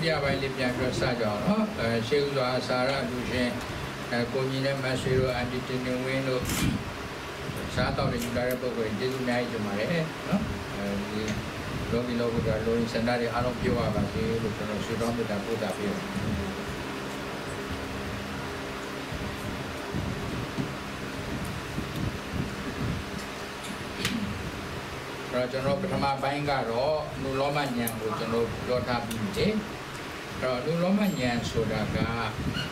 Pia by Libyan Sajo, she was Sarah Duchen, Conina Masiro, and the Tinu window. Sato in Garabo, didn't manage my Logi Logo, Lois and Daddy, I don't give up as you look at us, you don't put up here. General Pama Bangaro, Nulomanian, General Dota Binte, Nulomanian Sodaga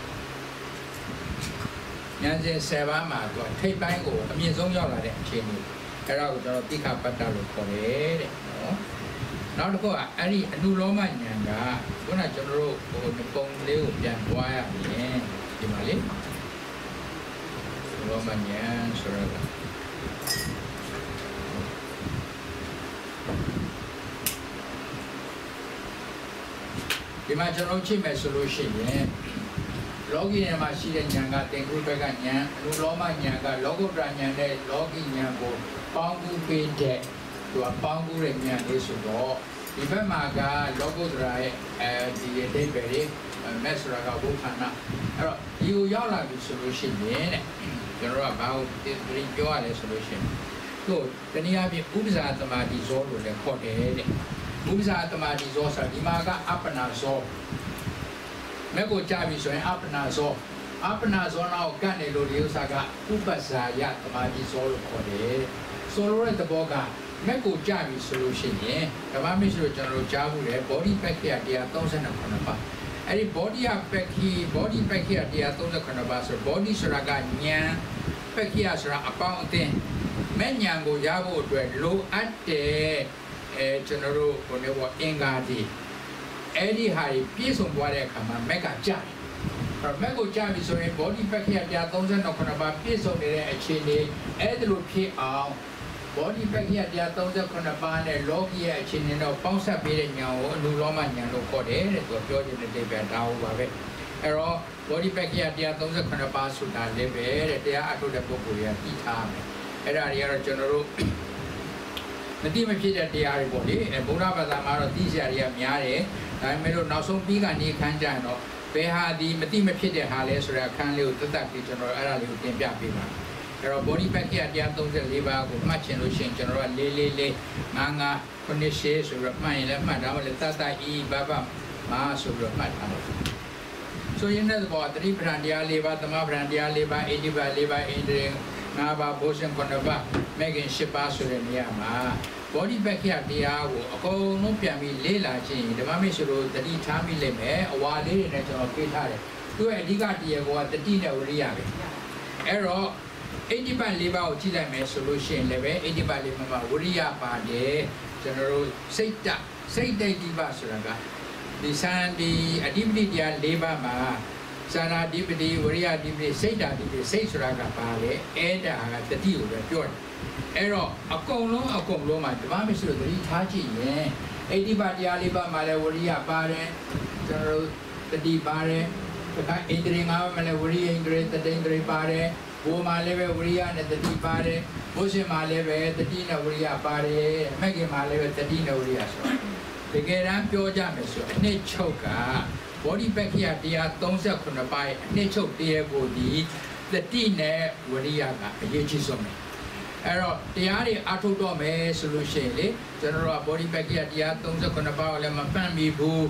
Nanze Savama, take Bango, I mean, Zonyola, Chini, Erao, pick up Patalo Kore, now to go any Nulomanian, when I general or the Pong Liu, Janwaya, Himali Nulomanian Sodaga. Imagine a solution. Logi and Machine Yanga, then Rubaganya, Luloma Yanga, Logo Branyane, Logi Yango, Pangu Pinte, to a Pangu and Yango. Even Maga, Logo Dry, the Deberi, Mesraga Bukana. You yalla the solution, you're about this drink your solution. Good, then you have your Ubza Tamadi Zoro, the Cote. Ubza Tamadi Zosa, Imaga, Apana Zo. Mego Javi so Apana Zo. Apana Zo now Ganelo Saga, Ubasa Yat Tamadi Zoro Cote. Solo at the Boga, Mego Javi solution, eh? The Mamish General Javu, body back here, they are 1,000 of Konapa. Any body up back here, they are 1,000 Konabas, body Suraga, Nya, back here, Sura, about then. Menyango Yavo, low at the General Bonewa Engadi. Eddie Harry, piece of water come and make a jam. From Mego Jam is a body back here, there are 1,000 of Konaba, piece of the Chile, Edlu P. Body back here, there are 1,000 Konaban, and Logi, a Chinino, Ponsa Pirino, Nuloman, Yano Code, it was George in the day by Tao. Error, body back here, there are 1,000 Konabas who don't live there, they are to the Bokuya, Itam. Era General. The team of the Ari body, and Bunaba Zamaro, this area Miare, I made no so big and he can't jano. Beha the team of the Hales or a can live to that General Aralu in Japima. There are body back here, the Atom Liva, much in Lucian General Lele, Manga, Conishes, or Mine, Madame Tata E. Baba, Mas of Madame. So you know about 3 Brandia Liva, the Mabrandia Liva, Ediba Liva, Indring. Naba Bosan Konaba, Megan Shipasuremiama. Body back here, the hour, a call no piami, Lela Jane, the Mamisuru, the D. Tammy Leme, a while later of Kitare. Do a digatia what the dinner Riavi. Error 80 by Liva Chilame solution, Leve, 80 by Lima, Uria Pade, General Seta, Seta Diva Suraga. The Sandy, Adibidi Leva Ma. Sana Dibidi, Uria Dibidi, Seda Dibidi, Suraga Pale, Eda, the deal, the Jordan. Error, a Kolo, my Mamis, the Tachi, 80 by the Aliba, Malawaria Pare, General, the D Pare, the entering out Malawaria, Ingrid, the Dengri Pare, Woma Leve, Uria, and the D Pare, Bosima Leve, the Dina Uria Pare, Maggie Maleve, the Dina Uria. The Geram Pio Jamis, Nate Choka. Body back here, they are 1,000 Konabai, nature dear body, the dinner, Wariaga, Yachisome. Error, the Ari Atodome solution, General body back here, they are 1,000 Konaba, Lemon family boo,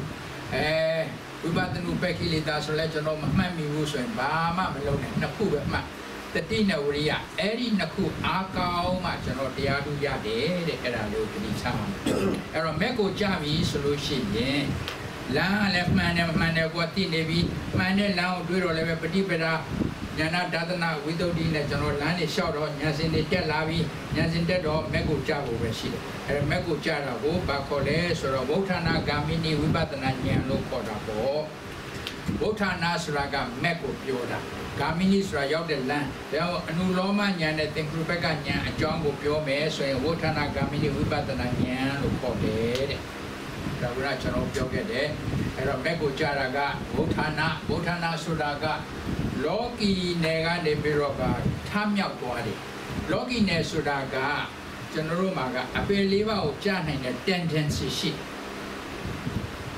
we bought the new Becky, that's a legend of Mammy Wuso and Bama Malone, Naku, the dinner Waria, Eddie Naku, Akao, General the Adu Yade, the Era Luke, Error Meko Jami solution, yeah. La left man, Manawati Navy, man now do a level petipera, Yana Dadana, widow in the general land is short on Yazin de Lavi, Yazin dead or Mego Javo Rashid, and Mego Jara, Bacole, or Votana Gamini, Wibatana, no Kodabo, Votana Suraga, Meko Pioda, Gamini Srayot the land, there are Nuloma, Yanet, and Krupaganya, and John Gopiome, so Votana Gamini, Wibatana, no Kode. Rajan of Jogade, and a Mego Jaraga, Botana Sudaga, Loki Nega de Biroga, Tamya Body, Loki Ne Sudaga, General Maga, a believe of Jan and a tendency sheet.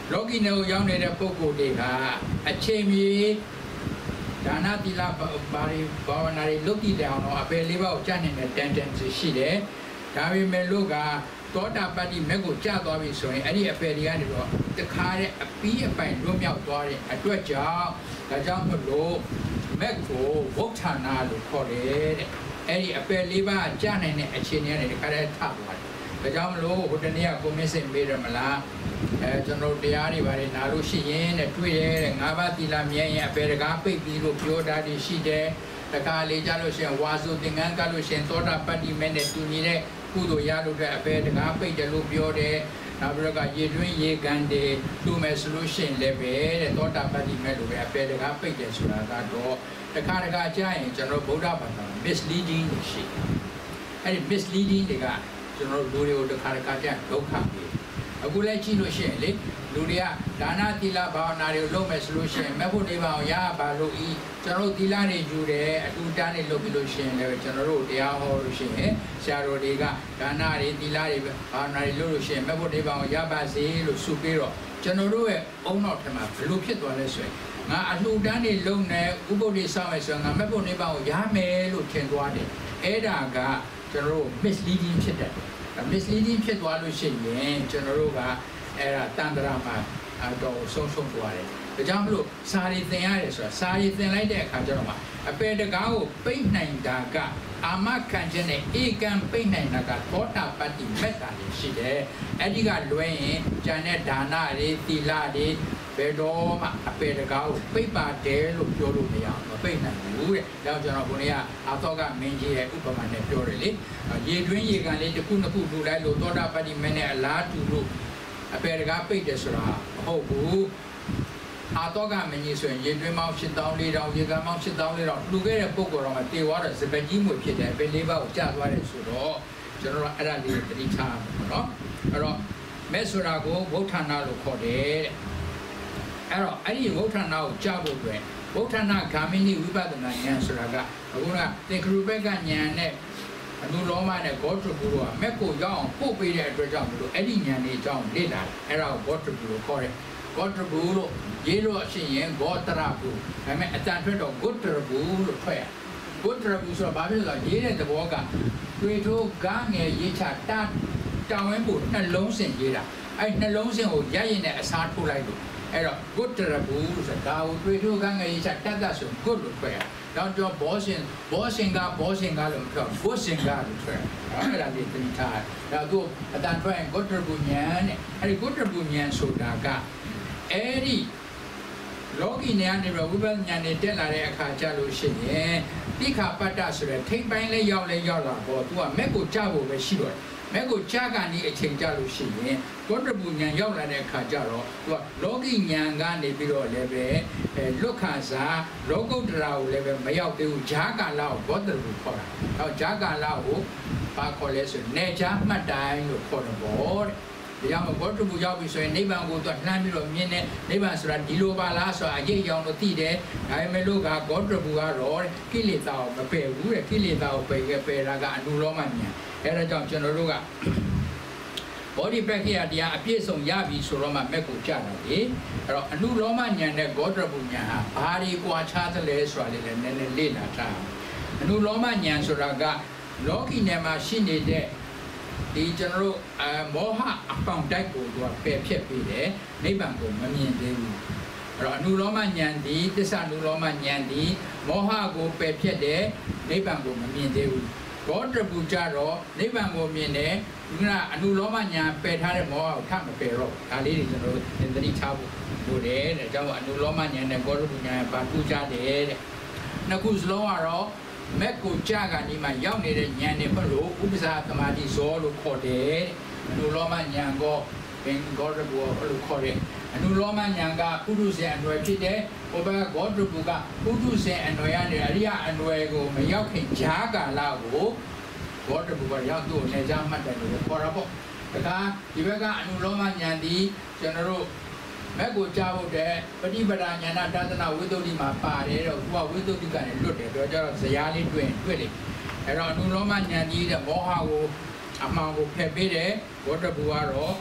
လောကီနယ်ကိုရောက်နေတဲ့ပုဂ္ဂိုလ်တွေကအချိန်မီဒါနသီလဘာဝနာတွေလုပ်တည်တယ်အောင်တော့အပယ်လေးပါးကိုကြားနေတဲ့တန်တန်ရှိတယ်ဒါပေမဲ့လို့ကသောတာပတ္တိမက်ကိုကြာသွားပြီဆိုရင်အဲ့ဒီအပယ်တွေကနေတော့တခါတဲ့အပီးအပိုင်လွတ်မြောက်သွားတဲ့အတွက်ကြောင့်ဒါကြောင့်မလို့မက်ကိုဝုဋ္ဌာနာလို့ခေါ်တယ်တဲ့အဲ့ဒီအပယ်လေးပါးကြာနိုင်တဲ့အခြေအနေနဲ့တခါတည်းထသွားတယ်ဒါကြောင့်မလို့ဟိုတနေ့ကကိုမင်းစင်မေးရမလားကျွန်တော်တရားတွေပါတယ်နားလို့ရှိရင်တဲ့တွေ့ရဲတဲ့၅ပါးသီလမြဲရင်အပယ်တကားပိတ်ပြီးလို့ပြောတာတွေရှိတယ်တခါလေကြလို့ရှိရင်ဝါစုသင်္ကန်းကလို့ရှိရင်သောတာပတ္တိမဲ့နဲ့တူညီတဲ့ကုသိုလ်ရလို့တဲ့အပယ်တကားပိတ်တယ်လို့ပြောတယ်နောက်ပြီးတော့ရေတွင်းရေကန်တွေတူမယ်ဆိုလို့ရှိရင်လည်းပဲတဲ့သောတာပတ္တိမဲ့လို့ပဲအပယ်တကားပိတ်တယ်ဆိုတာကတော့တခါကြားရင်ကျွန်တော်ဗုဒ္ဓဘာသာ misleading တွေရှိအဲ့ဒီ misleading တွေကကျွန်တော်လူတွေကိုတခါကြားဒုက္ခပေးအခုလည်းကြည့်လို့ရှိရင်လေလူတွေကဒါနသီလဘာဝနာတွေကိုလုပ်မယ်ဆိုလို့ရှိရင်မဖို့နေပါအောင်ရပါလို့ဤကျွန်တော်သီလတွေယူတယ်အတူတန်းတွေလုပ်ပြီးလို့ရှိရင်လည်းကျွန်တော်တို့တရားဟောလို့ရှိရင်ဆရာတော်တွေကဒါနတွေသီလတွေဘာဝနာတွေလုပ်လို့ရှိရင်မဖို့နေပါအောင်ရပါစေလို့ဆုပြီးတော့ကျွန်တော်တို့ရဲ့အုံနောက်ထမှာဘယ်လိုဖြစ်သွားလဲဆိုရင်ငါအလှူဒန်းတွေလုပ်နေဥပုဒ်တွေစောင့်မယ်ဆိုရင်ငါမဖို့နေပါအောင်ရမယ်လို့ထင်သွားတယ်အဲ့ဒါကကျွန်တော်တို့ misleading ဖြစ်တယ်misleading ဖြစ်သွားလို့ရှိရင်ကျွန်တော်တို့ကအဲ့ဒါတန်ត្រာမှာတော့ဆုံးသွားတယ်ဒါကြောင့်မလို့စာရီသင်ရတယ်ဆိုတာစာရီသင်လိုက်တဲ့အခါကျတော့မှအပေတကားကိုပိတ်နိုင်တာကအာမခံခြင်းနဲ့ဧကံပိတ်နိုင်တာကသောတာပတ္တိမေတ္တာတွေရှိတယ်အဲ့ဒီကလွဲရင်ဉာဏ်နဲ့ဒါနတွေသီလတွေဘယ်တော့မှအပေတကားကိုပိတ်ပါတယ်လို့ပြောလို့မရအောင်မပိတ်နိုင်ဘူးတဲ့ဒါကြောင့်ကျွန်တော်ခုနေ့ကအာသောကမင်းကြီးရဲ့ဥပမာနဲ့ပြောတယ်လေရေတွင်းရေကန်လေးတစ်ခုနှစ်ခုလူလိုက်လို့သောတာပတ္တိမေနဲ့အလားတူလို့အပေတကားပိတ်တယ်ဆိုတာမဟုတ်ဘူးအာသောကမင်းကြီးဆိုရင်ရေတွင်းပေါင်း8400ရေကန်ပေါင်း8400လူခဲ့တဲ့ပုံကောတော့မှတေသွားတဲ့စပက်ကြီးမွေဖြစ်တယ်ပဲလေးပါးကိုကျသွားတယ်ဆိုတော့ကျွန်တော်အဲ့ဒါလေးသတိထားပါတော့အဲ့တော့မဲဆိုတာကိုဝုဋ္ဌာနာလို့ခေါ်တယ်အဲ့တော့အဲ့ဒီဝုဋ္ဌာနာကိုကြားဖို့အတွက်ဝုဋ္ဌာနာဂ ामिनी ဝိပဿနာဉာဏ်ဆိုတာကအခုကသင်္ခရုပ္ပကဉာဏ်နဲ့အနုလောမနဲ့ဂေါတရပုရောကမက်ကိုရောက်အောင်ပို့ပေးတဲ့အတွက်ကြောင့်မလို့အဲ့ဒီဉာဏ်လေးအကြောင်းလေ့လာတယ်အဲ့ဒါကိုဂေါတရပုလို့ခေါ်တယ်ဂေါတရပုလို့ရေးလို့ရှိရင်ဂေါတရပုဒါပေမဲ့အတန်ထွက်တော့ဂေါတရပုလို့ထွက်ရဂေါတရပုဆိုတာဘာဖြစ်လဲဆိုတော့ရေးတဲ့သဘောကတွေ့ထိုးကားငယ်ရေးချတောင်းဝင်းပို့နှလုံးစင်ရေးတာအဲ့နှလုံးစင်ကိုရရင်နဲ့အစားထိုးလိုက်လို့အဲ့တော့ good တရဘူးဆိုတာကိုတွေ့ထိုးကငယ်ရေးချတတ်ဆို good လို့ပြောရတော့ကျော်ဘောရှင်ကလို့ပြောဘောရှင်ကလို့ပြောအဲ့ဒါလေးသတိထားဒါသူအတန်ထွက်ရင် good တရဘူးဉာဏ်နဲ့အဲ့ဒီ good တရဘူးဉာဏ်ဆိုတာကအဲ့ဒီလောကီဉာဏ်နဲ့ဝိပဿနာဉာဏ်နဲ့တက်လာတဲ့အခါကျလို့ရှိရင်တိခါပတ္တဆိုတဲ့ထိမ့်ပိုင်းလေးရောက်လာတော့သူကမက်ကိုကြားဖို့ပဲရှိတော့မက်ကိုကြားကနေအချိန်ကြလို့ရှိရင်ကောတပုဉဏ်ရောက်လာတဲ့အခါကျတော့သူကလောကီဉာဏ်ကနေပြီးတော့လည်းပဲလွတ်ခါစားလောကုတ္တရာကိုလည်းပဲမရောက်သေးဘူးဂျာကာလကိုဘောတပုခေါ်တာ။အဲဂျာကာလကိုဘာခေါ်လဲဆိုနေချာမှတ်တိုင်းလို့ခေါ်တယ်ပေါ့တဲ့။ဒီကြောင့်ဘောတပုရောက်ပြီဆိုရင်နိဗ္ဗာန်ကိုသူလှမ်းပြီးတော့မြင်တဲ့နိဗ္ဗာန်ဆိုတာဒီလိုပါလားဆိုတာအရေးအယောင်လို့သိတယ်။ဒါပေမဲ့လို့ကဘောတပုကတော့ကိလေသာကိုမပယ်ဘူးတဲ့ကိလေသာကိုပယ်တာကအနုလောမဉာဏ်အဲ့ဒါကြောင့်ကျွန်တော်တို့ကဘောဓိပက္ခိယတရားအပြည့်စုံရပြီဆိုတော့မှမက်ကိုကြတာလေအဲ့တော့အနုလောမဉာဏ်နဲ့ဂေါတရပုဉာဏ်ဟာဘာတွေကွာခြားသလဲဆိုတာလေးလည်းနည်းနည်းလေ့လာထားအနုလောမဉာဏ်ဆိုတာကလောကီနယ်မှာရှိနေတဲ့ဒီကျွန်တော်တို့မောဟအပေါင်းတိုက်ကိုသူကပယ်ဖြတ်ပြီးတယ်နိဗ္ဗာန်ကိုမမြင်သေးဘူးအဲ့တော့အနုလောမဉာဏ်ဒီသစ္စာအနုလောမဉာဏ်ဒီမောဟကိုပယ်ဖြတ်တယ်နိဗ္ဗာန်ကိုမမြင်သေးဘူးဘောတပုကြတော့နိဗ္ဗာန်ကိုမြင်တယ်ဒီကအနုလောမဉာဏ်ပယ်ထားတဲ့မောဟကိုထပ်မပယ်တော့ဒါလေးတွေကျွန်တော်တို့သတိထားဖို့လိုတယ်တဲ့အကြောင်းအနုလောမဉာဏ်နဲ့ဘောတပုဉာဏ်ပါပူကြတယ်တဲ့နှစ်ခုစလုံးကတော့မက်ကိုကြကနေမှရောက်နေတဲ့ဉာဏ်နဲ့ဘလို့ဥပ္ပဇာသမာဓိဇောလို့ခေါ်တယ်တဲ့အနုလောမဉာဏ်ကိုဘင်ဂေါတပုလို့ခေါ်တယ်အနုလောမဉာဏ်ကပုထုဇဉ်အနွယ်ဖြစ်တယ်ဟိုဘက်ကဂေါတပုကပုထုဇဉ်အနွယ်ရနေအရိယအနွယ်ကိုမရောက်ခင်ဂျာကာလကိုဂေါတပုကရောက်သူ့နေကြမှတ်တယ်လို့ခေါ်တာပေါ့ဒါကဒီဘက်ကအနုလောမဉာဏ်ဒီကျွန်တော်တို့မက်ကိုကြားဖို့တဲ့ပฏิပဒါဉာဏတသနာဝိသုဒ္ဓိမှာပါတယ်တော့သူကဝိသုဒ္ဓိကနေလွတ်တယ်တော့ကျတော့ဇယားလေးတွေ့လေအဲ့တော့အနုလောမဉာဏ်ကြီးတဲ့မောဟကိုအမှန်ကိုဖယ်ပေးတယ်ဂေါတပုကတော့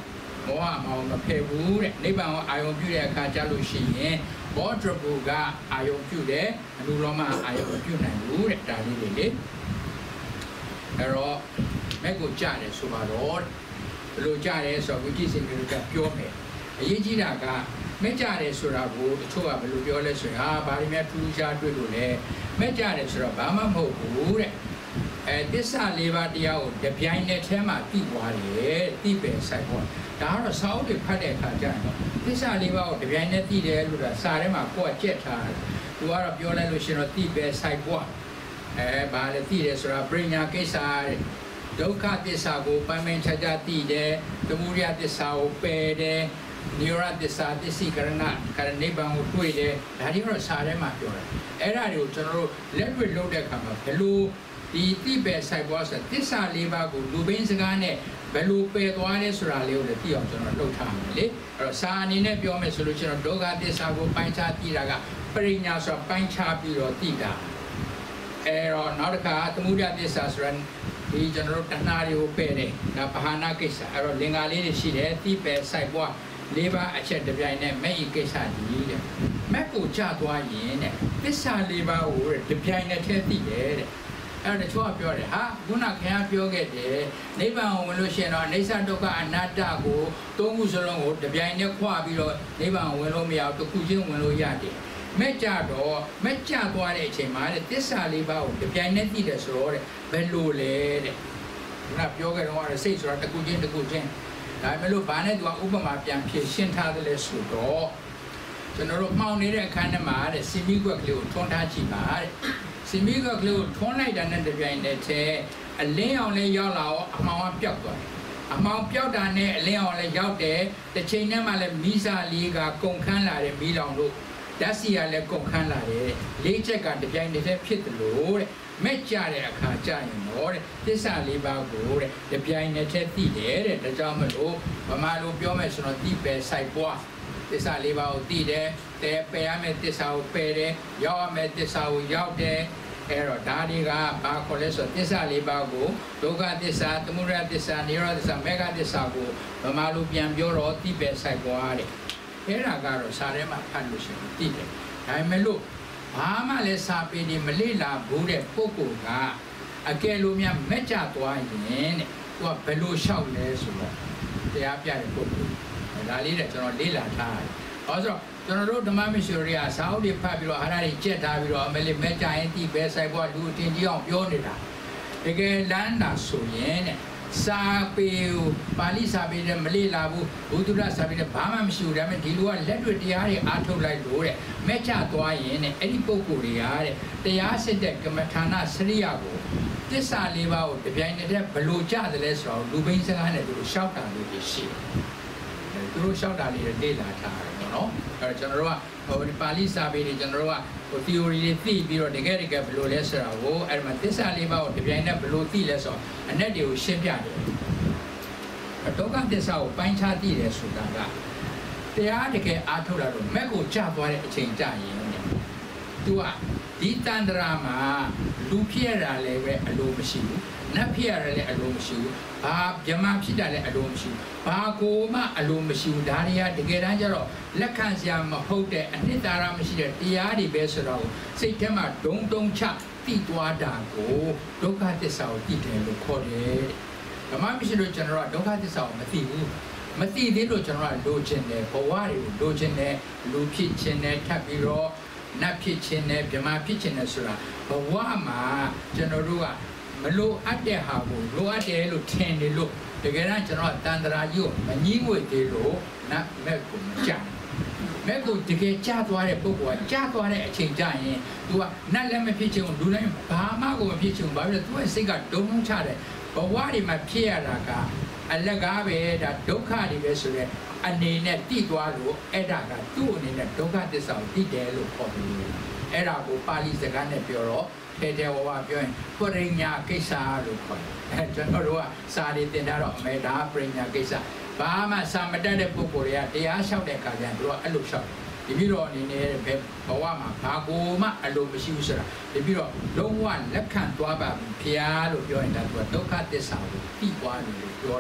မောဟမောင်မဖယ်ဘူးတဲ့နိဗ္ဗာန်ကိုအာယုံပြုတဲ့အခါကျလို့ရှိရင်ဘောဓဘူကအာယုံပြုတယ်အနုလောမအာယုံပြုနိုင်ဘူးတဲ့ဒါလေးတွေလေအဲ့တော့မဲ့ကိုကြားတယ်ဆိုပါတော့ဘယ်လိုကြားတယ်ဆိုတော့ဝိจิต္စိမျိုးကပြောမယ်အရေးကြီးတာကမဲ့ကြားတယ်ဆိုတာကိုတချို့ကဘယ်လိုပြောလဲဆိုရင်ဘာတွေများထူးခြားတွေ့လို့လဲမဲ့ကြားတယ်ဆိုတော့ဘာမှမဟုတ်ဘူးတဲ့သစ္စာ၄ပါးတရားကိုတပြိုင်နက်တည်းမှာသိသွားတယ်သိပယ်ဆိုင်ပေါ့ဒါကတော့စာအုပ်တွေဖတ်တဲ့အခါကျရင်တော့သစ္စာ၄ပါးကိုတပြိုင်နက်သိတယ်လို့စာထဲမှာကိုယ်ကကြက်ထားတယ်သူကတော့ပြောလိုက်လို့ရှိရင်တော့သိပယ်ဆိုင်ပေါ့ဘာလဲသိတယ်ဆိုတာပညာကိစ္စတဲ့ဒုက္ခသစ္စာကိုပိုင်ပိုင်ခြားခြားသိတယ်သမုဒယသစ္စာကိုပယ်တယ်နိရောဓသစ္စာသစ္စိကရဏကရဏိဗ္ဗာန်ကိုတွေ့တယ်ဒါတွေကတော့စာထဲမှာပြောတယ်အဲ့ဒါတွေကိုကျွန်တော်တို့လက်တွေ့လုပ်တဲ့အခါမှာဘယ်လိုဒီတိပယ်ဆိုင်ပွားဆိုသစ္စာ၄ပါးကိုလူဘင်းစကားနဲ့ဘယ်လိုပယ်သွားလဲဆိုတာလေးကိုလည်းသိအောင်ကျွန်တော်လှုပ်ထားမယ်လေအဲ့တော့စာအနေနဲ့ပြောမယ်ဆိုလို့ကျွန်တော်ဒုက္ခသစ္စာကိုပိုင်းခြားသိတာကပရိညာဆိုတာပိုင်းခြားပြီးတော့သိတာအဲ့တော့နောက်တစ်ခါသမုဒယသစ္စာဆိုတာဒီကျွန်တော်တို့တဏှာတွေကိုပယ်တယ်ဒါပဟာနာကိစ္စအဲ့တော့လင်္ကာလေးတွေရှိတယ်တိပယ်ဆိုင်ပွား၄ပါးအချက်တစ်ပြိုင်နဲ့မဲ့ဤကိစ္စကြီးတဲ့မက်ကိုကြသွားရင်တဲ့သစ္စာ၄ပါးကိုတစ်ပြိုင်နဲ့ထည့်သိတယ်တဲ့အဲ့ဒါချို့ကပြောတယ်ဟာခုနခင်ဗျားပြောခဲ့တယ်နိဗ္ဗာန်ကိုဝင်လို့ရှိရင်တော့အိဋ္ဌဒုက္ခအနတ္တကိုသုံးခုစလုံးကိုတစ်ပြိုင်နဲ့ခွာပြီးတော့နိဗ္ဗာန်ဝင်လို့မရဘူးတစ်ခုချင်းဝင်လို့ရတယ်မဲ့ကြတော့မဲ့ကြသွားတဲ့အချိန်မှာတဲ့သစ္စာ၄ပါးကိုတစ်ပြိုင်နဲ့သိတယ်ဆိုတော့တဲ့ဘယ်လိုလဲတဲ့ခုနပြောခဲ့တော့စိတ်ဆိုတာတစ်ခုချင်းဒါပေမဲ့လို့ဘာနဲ့သူကဥပမာပြန်ဖြည့်ရှင်းထားတယ်လဲဆိုတော့ကျွန်တော်တို့မှောင်နေတဲ့အခန်းထဲမှာတဲ့စီမီကွက်ကလေးကိုထွန်းထားကြည့်ပါတဲ့စီမီကွက်ကလေးကိုထွန်းလိုက်တာနဲ့တပြိုင်တည်းအလင်းအောင်လေးရောက်လာတော့အမှောင်ကပျောက်သွားတယ်အမှောင်ပျောက်တာနဲ့အလင်းအောင်လေးရောက်တယ်တစ်ချိန်နဲ့မှလည်းမိစာလေးကကုန်ခန်းလာတယ်မိလောင်လို့ဓာတ်စီကလည်းကုန်ခန်းလာတယ်လေးချက်ကတပြိုင်တည်းဖြစ်တယ်လို့တဲ့မဲ့ကြတဲ့အခါကြရင်တော့တဲ့သစ္စာ၄ပါးကိုတဲ့တပြိုင်တည်းသိတယ်တဲ့ဒါကြောင့်မလို့ဗမာလိုပြောမယ်ဆိုတော့တိပယ်ဆိုင်ပွားသစ္စာ၄ပါးကိုသိတယ်တဲပယ်ရမယ့်သစ္စာကိုပယ်တယ်ရောက်ရမယ့်သစ္စာကိုရောက်တယ်အဲ့တော့ဒါတွေကဘာခေါ်လဲဆိုတော့သစ္စာ၄ပါးကိုဒုက္ခသစ္စာသမုဒယသစ္စာနိရောဓသစ္စာမေဃသစ္စာကိုဗမာလိုပြန်ပြောတော့တိပယ်ဆိုင်ပွားတဲ့အဲ့ဒါကတော့စာထဲမှာဖတ်လို့ရှိရင်သိတယ်ဒါပေမဲ့လို့ဘာမှလည်းစာပေနေမလေ့လာဘူးတဲ့ပုဂ္ဂိုလ်ကအကယ်လို့များမက်ကြသွားရင်တဲ့သူကဘယ်လိုလျှောက်လဲဆိုတော့တရားပြတဲ့ပုဂ္ဂိုလ်ဒါလေးတဲ့ကျွန်တော်လေ့လာထားတယ်။ဘာလို့ဆိုတော့ကျွန်တော်တို့ဓမ္မမစ္စရိယစာအုပ်တွေဖတ်ပြီးတော့အားရည်ကြက်ထားပြီးတော့အမလေးမက်ကြရင်တိပဲဆိုင်ဘွားလူအတင်ကြီးအောင်ပြောနေတာတကယ်လမ်းတာဆိုရင်တဲ့စာပေပါဠိစာပေနဲ့မလေ့လာဘူးဘုဒ္ဓစာပေနဲ့ဘာမှမရှိဘူးဒါပေမဲ့ဒီလိုကလက်တွေ့တရားတွေအားထုတ်လိုက်လို့တဲ့မက်ချသွားရင်တဲ့အဲ့ဒီပုဂ္ဂိုလ်တွေကတဲ့တရားစစ်တဲ့ကမ္မထာနာစရိယကိုသစ္စာ၄ပါးကိုတပြိုင်တည်းဘလို့ကြတယ်လဲဆိုတော့လူဘိန်းစကားနဲ့သူတို့ရှောက်တာလေးတွေရှိတယ်သူတို့ရှောက်တာလေးတွေလေ့လာထားတယ်ပေါ့နော်အဲ့တော့ကျွန်တော်တို့ကပါဠိစာပေတွေကျွန်တော်တို့ကtheory တွေသိပြီးတော့တကယ်ဘလို့လဲဆိုတာကိုအဲ့မှာသစ္စာ၄ပါးကိုတပြိုင်တည်းဘလို့သိလဲဆိုတော့အနက်တွေကိုရှင်းပြတယ်ဒုက္ခသစ္စာကိုပိုင်းခြားသိတယ်ဆိုတာကတရားတကယ်အားထုတ်လာတော့မက်ကိုကြသွားတဲ့အချိန်ကြရင်သူကဒီတန္တရာမှာလူဖြစ်ရတာလည်းပဲအလိုမရှိဘူးနတ်ဖြစ်ရတယ်လည်းအလိုမရှိဘူးဘာဗြဟ္မာဖြစ်တာလည်းအလိုမရှိဘူးဘာကိုမှအလိုမရှိဘူးဒါတွေကတကယ်တမ်းကျတော့လက်ခံစရာမဟုတ်တဲ့အနှစ်သာရမရှိတဲ့တရားတွေပဲဆိုတော့စိတ်ထဲမှာဒုံတုံချတိသွားတာကိုဒုက္ခသစ္စာကိုသိတယ်လို့ခေါ်တယ်ဓမ္မမရှိလို့ကျွန်တော်တို့ဒုက္ခသစ္စာကိုမသိဘူးမသိသေးလို့ကျွန်တော်တို့လိုချင်တယ်ဘဝတွေကိုလိုချင်တယ်လူဖြစ်ချင်တယ်ထပ်ပြီးတော့နတ်ဖြစ်ချင်တယ်ဗြဟ္မာဖြစ်ချင်တယ်ဆိုတာဘဝမှာကျွန်တော်တို့ကမလိုအပ်တဲ့ဟာကိုလိုအပ်တယ်လို့ထင်နေလို့တကယ်တော့ကျွန်တော်တန်ត្រာကြီးကိုမငြီးငွေသေးလို့နတ်မဲ့ကိုမကြမဲ့ကိုတကယ်ကြားသွားတဲ့ပုဂ္ဂိုလ်ကကြားသွားတဲ့အချိန်ကျရင် तू ကနတ်လည်းမဖြစ်ချင်ဘူးလူလည်းဘာမှကိုမဖြစ်ချင်ဘူးဘာဖြစ်လဲ तू ရဲ့စိတ်ကဒုံလုံးချတယ်ဘဝတွေမှာဖြစ်ရတာကအလကားပဲဒါဒုက္ခတွေပဲဆိုတဲ့အနေနဲ့တိသွားလို့အဲ့ဒါကသူ့အနေနဲ့ဒုက္ခသစ္စာကိုသိတယ်လို့ခေါ်တယ်အဲ့ဒါကိုပါဠိစကားနဲ့ပြောတော့ထဲထဲဝဝပြောရင်ပရိညာကိစ္စလို့ခေါ်တယ်ကျွန်တော်တို့ကစာရီတင်တာတော့အမေဒါပရိညာကိစ္စဘာမှစာမတတ်တဲ့ပုဂ္ဂိုလ်တွေကတရားလျှောက်တဲ့အခါကျရင်တို့ကအဲ့လိုလျှောက်ဒီပြီးတော့အနေနဲ့ဘဝမှာဘာကိုမှအလိုမရှိဘူးဆိုတာဒီပြီးတော့လုံးဝလက်ခံသွားပါပြီဖျားလို့ပြောရင်ဒါကဒုက္ခသစ္စာကိုသိသွားတယ်လို့ပြောတာ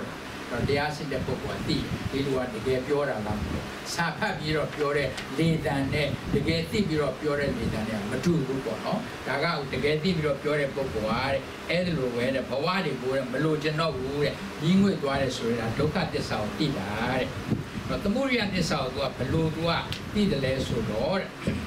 တရားစစ်တဲ့ပုဂ္ဂိုလ်ကသိဒီလူကတကယ်ပြောတာလားစာဖတ်ပြီးတော့ပြောတဲ့လေတံနဲ့တကယ်သိပြီးတော့ပြောတဲ့လေတံနဲ့မတူဘူးပေါ့နော်ဒါကတကယ်သိပြီးတော့ပြောတဲ့ပုဂ္ဂိုလ်ကတဲ့အဲ့ဒါလိုပဲတဲ့ဘဝတွေကိုမလို့ကျွန်တော်ဘူးတဲ့ညီငွေ့သွားတယ်ဆိုရင်ဒုက္ခသစ္စာကိုသိတာတဲ့သမုဒိယသစ္စာကိုဘလို့သူကသိတယ်လဲဆိုတော့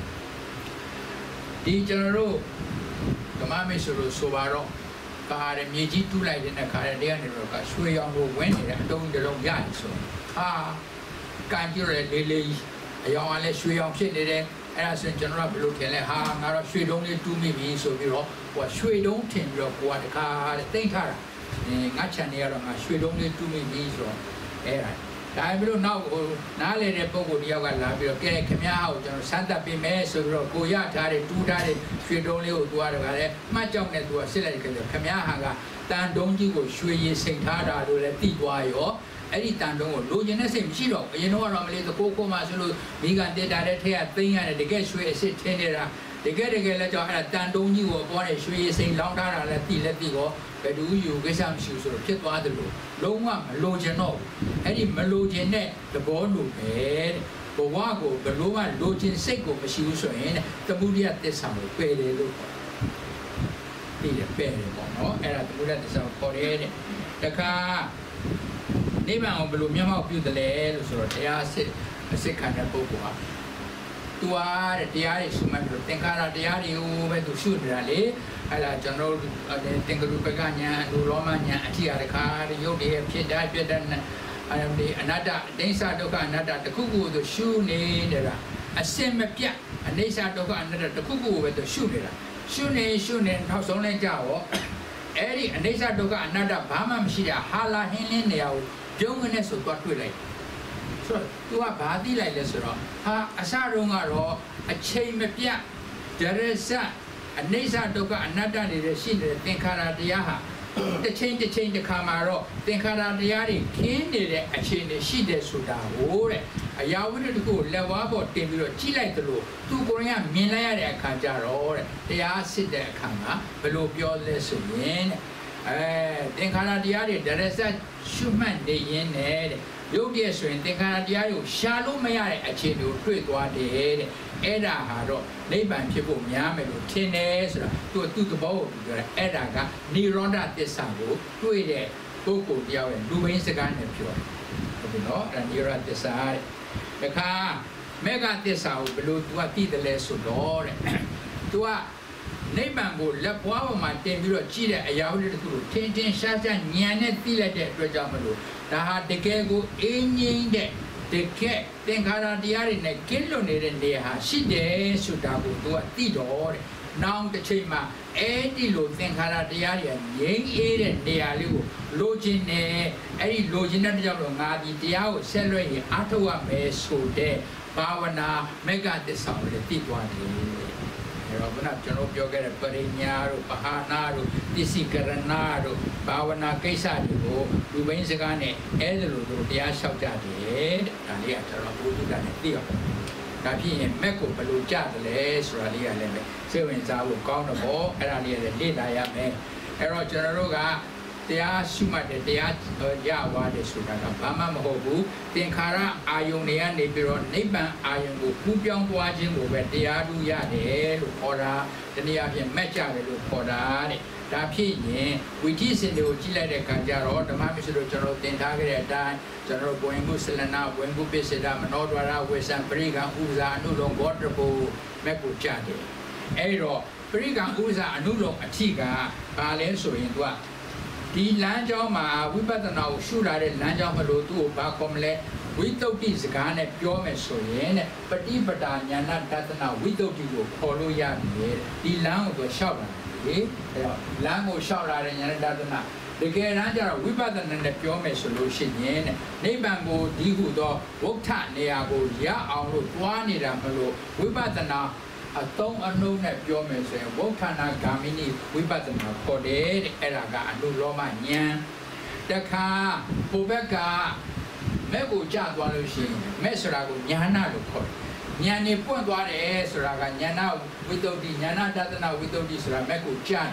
ဒီကျွန်တော်တို့ဓမ္မမေဆိုလို့ဆိုပါတော့ကားရမြေကြီးတူးလိုက်တဲ့အခါတည်းကနေတော့ကရွှေရောင်ကိုဝင်းနေတဲ့အတုံးတစ်လုံးရပြီဆိုဟာကန်ကြရလေးလေးအယောင်ကလည်းရွှေရောင်ဖြစ်နေတယ်အဲ့ဒါဆိုရင်ကျွန်တော်ကဘယ်လိုထင်လဲဟာငါတော့ရွှေတုံးလေးတူးမိပြီဆိုပြီးတော့ဟိုရွှေတုံးထင်ပြီးတော့ကိုကတခါတိတ်ထားတာငါချန်နေရတော့ငါရွှေတုံးလေးတူးမိပြီဆိုတော့အဲ့ဒါဒါပေမဲ့နောက်နားလေတဲ့ပုံကိုတယောက်ကလာပြီးတော့ကဲခင်ဗျားဟောကျွန်တော်စမ်းသပ်ပေးမယ်ဆိုပြီးတော့ကိုရထားတဲ့တူးထားတဲ့ရွှေတုံးလေးကိုသွားတော့ကလည်းမှတ်ကြောက်နဲ့သူကစစ်လိုက်ကြတယ်ခင်ဗျားဟာကတန်တုံးကြီးကိုရွှေရည်စိန်ထားတာလို့လည်းသိသွားရောအဲ့ဒီတန်တုံးကိုလိုချင်တဲ့စိတ်မရှိတော့အရင်တော့မလေးသကိုမှဆိုလို့မိကန်တက်တာတဲ့ထက်ကသိမ်းရတယ်တကယ်ရွှေအစ်စ်ထင်းနေတာတကယ်လည်းကြောက်အဲ့ဒါတန်တုံးကြီးကိုပေါ်တဲ့ရွှေရည်စိန်လောင်းထားတာလည်းသိရောဘယ်သူယူကိစ္စမရှိဘူးဆိုတော့ဖြစ်သွားတယ်လို့လုံးဝမလိုချင်တော့ဘူးအဲ့ဒီမလိုချင်တဲ့သဘောလိုပဲတဲ့ဘဝကိုဘလို့မှလိုချင်စိတ်ကိုမရှိဘူးဆိုရင်သမုဒိယသစ္စာကိုပယ်တယ်လို့ဒီလေပယ်တယ်ပေါ့နော်အဲ့ဒါသမုဒိယသစ္စာကိုခေါ်တယ်တဲ့တခါနိဗ္ဗာန်ကိုဘလို့မျက်မှောက်ပြုတယ်လဲလို့ဆိုတော့တရားအစစ်ခံတဲ့ပုဂ္ဂိုလ်ဟာသူအားတဲ့တရားတွေရှုမှတ်လို့သင်္ခါရတရားတွေကိုပဲသူရှုနေတာလေအဲ့ဒါကျွန်တော်တို့သင်္ကရုပကညာလူလောမညာအထိအရခါရုပ်တွေဖြစ်တဲ့ပြတဲ့အဲဒီအနတ္တဒိဋ္ဌဒုက္ခအနတ္တတခုခုကိုရှုနေနေတာအစင်မပြတ်အနိစ္စဒုက္ခအနတ္တတခုခုကိုပဲသူရှုနေတာရှုနေထောက်ဆုံးလိုက်ကြတော့အဲ့ဒီအနိစ္စဒုက္ခအနတ္တဘာမှမရှိတာဟာလာဟင်းလင်းနေရကိုပြုံးကနေဆိုတော့တွေ့လိုက်ဆိုတော့သူကဘာသိလိုက်လဲဆိုတော့ဟာအစတုန်းကတော့အချိန်မပြတ်ဒရစအနိစ္စဒုက္ခအနတ္တတွေရှိနေတဲ့သင်္ခါရတရားဟာတစ်ချိန်တစ်ခါမှာတော့သင်္ခါရတရားတွေခင်းနေတဲ့အခြေအနေရှိတယ်ဆိုတာကိုတဲ့အရာဝတ္ထုတစ်ခုကိုလက်ဝါးပေါ်တင်ပြီးတော့ကြည့်လိုက်သလိုသူကိုယ်တိုင်ကမြင်လိုက်ရတဲ့အခါကျတော့တဲ့တရားစစ်တဲ့အခါမှာဘယ်လိုပြောလဲဆိုရင်သင်္ခါရတရားတွေဒရစရှုမှတ်နေရင်းနဲ့တဲ့ရုပ်တည်းဆိုရင်သင်္ခါရတရားတွေကိုရှာလို့မရတဲ့အခြေအနေကိုတွေ့သွားတယ်တဲ့အဲ့ဒါဟာတော့နိဗ္ဗာန်ဖြစ်ဖို့များမယ်လို့ထင်တယ်ဆိုတာသူ့သဘောကိုပြောတယ်အဲ့ဒါကနိရောဓသစ္စာကိုတွေ့တဲ့ပုဂ္ဂိုလ်တယောက်ရဲ့လူဘင်းစကားနဲ့ပြောတယ်ဟုတ်ပြီနော်အဲ့ဒါနိရောဓသစ္စာတဲ့တခါမေဃသစ္စာကိုဘယ်လိုသူကသိတယ်လဲဆိုတော့တဲ့သူကနိဗ္ဗာန်ကိုလက်ပွားပေါ်မှာတင်ပြီးတော့ကြည့်တဲ့အရာဝတ္ထုတစ်ခုကိုထင်ရှားဉာဏ်နဲ့သိလိုက်တဲ့အတွက်ကြောင့်မလို့ဒါဟာတကယ်ကိုအင်းငိမ့်တဲ့တကယ်သင်္ခါရတရားတွေနဲ့ကင်းလွတ်နေတဲ့နေရာဟာရှိတယ်ဆိုတာကိုသူကသိတော့တဲ့နောက်တစ်ချိန်မှာအဲ့ဒီလိုသင်္ခါရတရားတွေငြိမ်းအေးတဲ့နေရာလေးကိုလိုချင်တယ်အဲ့ဒီလိုချင်တဲ့ကြောင့်တော့ငါဒီတရားကိုဆက်လွှဲရင်အားထုတ်ရမယ်ဆိုတဲ့ဘာဝနာမေဃသစ္စာကိုလည်းသိသွားတယ်အဲ့တော့ခုနကျွန်တော်ပြောခဲ့တဲ့ပရိညာတို့ပဟာနာတို့ပစ္စည်းကရဏတို့ဘာဝနာကိစ္စတွေကိုလူဘင်းစကားနဲ့အဲ့ဒါလိုတို့တရားလျှောက်ကြတယ်တဲ့ဒါလေးကကျွန်တော်ဘုရားနဲ့သိအောင်ဒါဖြစ်ရင်မက်ကိုဘယ်လိုကြတယ်လဲဆိုတာလေးကလည်းစိတ်ဝင်စားဖို့ကောင်းတော့ဗောအဲ့ဒါလေးလည်းလေ့လာရမယ်အဲ့တော့ကျွန်တော်တို့ကတရားရှုမှတ်တဲ့တရားရသွားတယ်ဆိုတာကဘာမှမဟုတ်ဘူးသင်္ခါရအာယုန်တွေကနေပြီးတော့နိဗ္ဗာန်အာယုန်ကိုပူပြောင်းသွားခြင်းကိုပဲတရားဓုရတယ်လို့ခေါ်တာဒီနေ့အပြင်မက်ကြတယ်လို့ခေါ်တာတဲ့ဒါဖြစ်ရင်ဝိသိစင်တွေကိုကြည့်လိုက်တဲ့အခါကျတော့ဓမ္မမစ္စလို့ကျွန်တော်သင်ထားခဲ့တဲ့အတိုင်းကျွန်တော်ဘဝင်ကုစလနာဘဝင်ကုပစ္စဒမနောဒဝရဝေဆံပရိကံဥဇာအနုလုံဘောတဘူမက်ကိုကြတယ်အဲ့တော့ပရိကံဥဇာအနုလုံအထိကဘာလဲဆိုရင်သူကဒီလမ်းကြောင်းမှာဝိပဿနာကိုရှုလာတဲ့လမ်းကြောင်းမလို့သူ့ကိုဘာခေါ်မလဲဝိတုဒ္ဓိစကားနဲ့ပြောမယ်ဆိုရင်တဲ့ပฏิပဒါညာဏတသနာဝိတုဒ္ဓိကိုခေါ်လို့ရတယ်ဒီလမ်းကိုသူလျှောက်လာတယ်အဲ့တော့လမ်းကိုလျှောက်လာတဲ့ညာဏတသနာတကယ်တမ်းကျတော့ဝိပဿနာနဲ့ပြောမယ်ဆိုလို့ရှိရင်တဲ့နိဗ္ဗာန်ကိုဒီဟုသောဝဋ္ဌနေရာကိုရအောင်လို့တွားနေတာမလို့ဝိပဿနာအသုံးအနှုန်းနဲ့ပြောမယ်ဆိုရင်ဝဋ္ဌနာဂามိနိဝိပဿနာခေါ်တယ်တဲ့အဲ့ဒါကအနုလောမဉာဏ်တခါဟိုဘက်ကမဲ့ကိုကြသွားလို့ရှိရင်မဲ့ဆိုတာကိုဉာဏလို့ခေါ်တယ်ဉာဏ်နေပွင့်သွားတယ်ဆိုတာကဉာဏဝိတ္တုဉာဏတသနာဝိတ္တုဆိုတာမဲ့ကိုကြတာ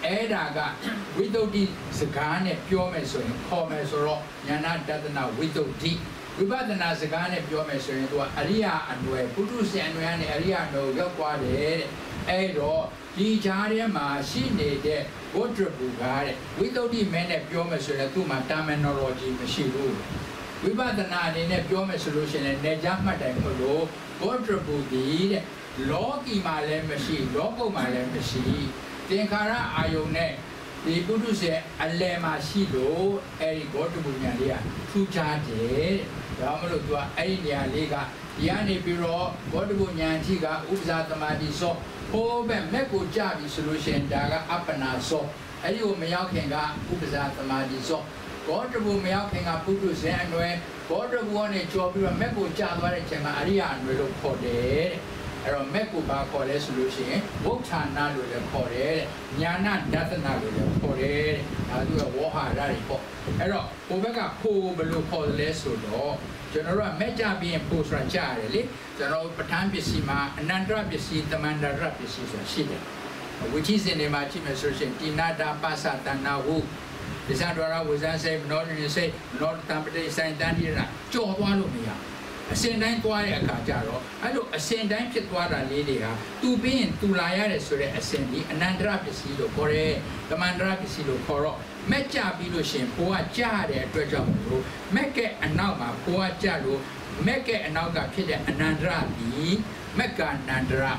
အဲ့ဒါကဝိသုဒ္ဓိစကားနဲ့ပြောမယ်ဆိုရင်ခေါ်မယ်ဆိုတော့ဉာဏတတနာဝိသုဒ္ဓိဝိပဿနာစကားနဲ့ပြောမယ်ဆိုရင်သူကအရိယာအနွယ်ပုထုဇဉ်အနွယ်နဲ့အရိယာအနွယ်ရောက်သွားတယ်တဲ့အဲ့တော့ဒီကြားထဲမှာရှိနေတဲ့ဝတ္တဘူကတဲ့ဝိသုဒ္ဓိမဲနဲ့ပြောမယ်ဆိုရင်သူ့မှာ terminology မရှိဘူးဝိပဿနာအနေနဲ့ပြောမယ်ဆိုလို့ရှိရင်လည်းနေကြမှတ်တိုင်မလို့ဝတ္တဘူဒီတဲ့လောကီမှာလည်းမရှိလောကုတ်မှာလည်းမရှိသင်္ခါရအာယုန်နဲ့ဒီပုထုဇဉ်အလယ်မှာရှိလို့အဲ့ဒီဘောဓဘူညာလေးကထူးခြားတယ်ဒါမှမဟုတ်သူကအဲ့ဒီနေရာလေးကဒီကနေပြီးတော့ဘောဓဘူညာအထိကဥပ္ပဇာသမာဓိစောဟိုးပဲမက်ကိုကြပြီဆိုလို့ရှိရင်ဒါကအပ္ပနာစောအဲ့ဒီကိုမရောက်ခင်ကဥပ္ပဇာသမာဓိစောဘောဓဘူမရောက်ခင်ကပုထုဇဉ်အနွယ်ဘောဓဘူကနေကြော်ပြီးတော့မက်ကိုကြသွားတဲ့အချိန်မှာအရိယာအနွယ်လို့ခေါ်တယ်အဲ့တော့မက်ကိုဘာခေါ်လဲဆိုလို့ရှိရင်ဝုဋ္ဌာဏလို့လည်းခေါ်တယ်ညာဏဒသနာလို့လည်းခေါ်တယ်ဒါသူကဝေါဟာရတွေပေါ့အဲ့တော့ဟိုဘက်ကဖိုးဘယ်လိုခေါ်လဲဆိုတော့ကျွန်တော်တို့ကမက်ကြပြီးရင်ဖိုးဆိုတာကြားရတယ်လေကျွန်တော်ပဋ္ဌာန်းပစ္စည်းမှာအနန္တရပစ္စည်းတမန္တရပစ္စည်းဆိုတာရှိတယ်ဝိသိစင်တွေမှာကြည့်မယ်ဆိုရင်တိနာတာပသတဏဟုဒီစံတော်ရဝိဇ္ဇစေမနောရစေမနောတံပတိဆိုင်တန်ဒီရကြော်သွားလို့မရအစင်တိုင်းသွားတဲ့အခါကျတော့အဲ့လိုအစင်တိုင်းဖြစ်သွားတာလေးတွေဟာသူပြီးရင်သူလာရတယ်ဆိုတဲ့အစင်ဒီအနန္တရပစ္စည်းလို့ခေါ်တယ်တမန္တရပစ္စည်းလို့ခေါ်တော့မက်ကြပြီးလို့ရှိရင်ဘိုးကကြားတဲ့အတွက်ကြောင့်မလို့မက်ကအနောက်မှာဘိုးကကြားလို့မက်ကအနောက်ကဖြစ်တဲ့အနန္တရဒီမက်ကအနန္တရ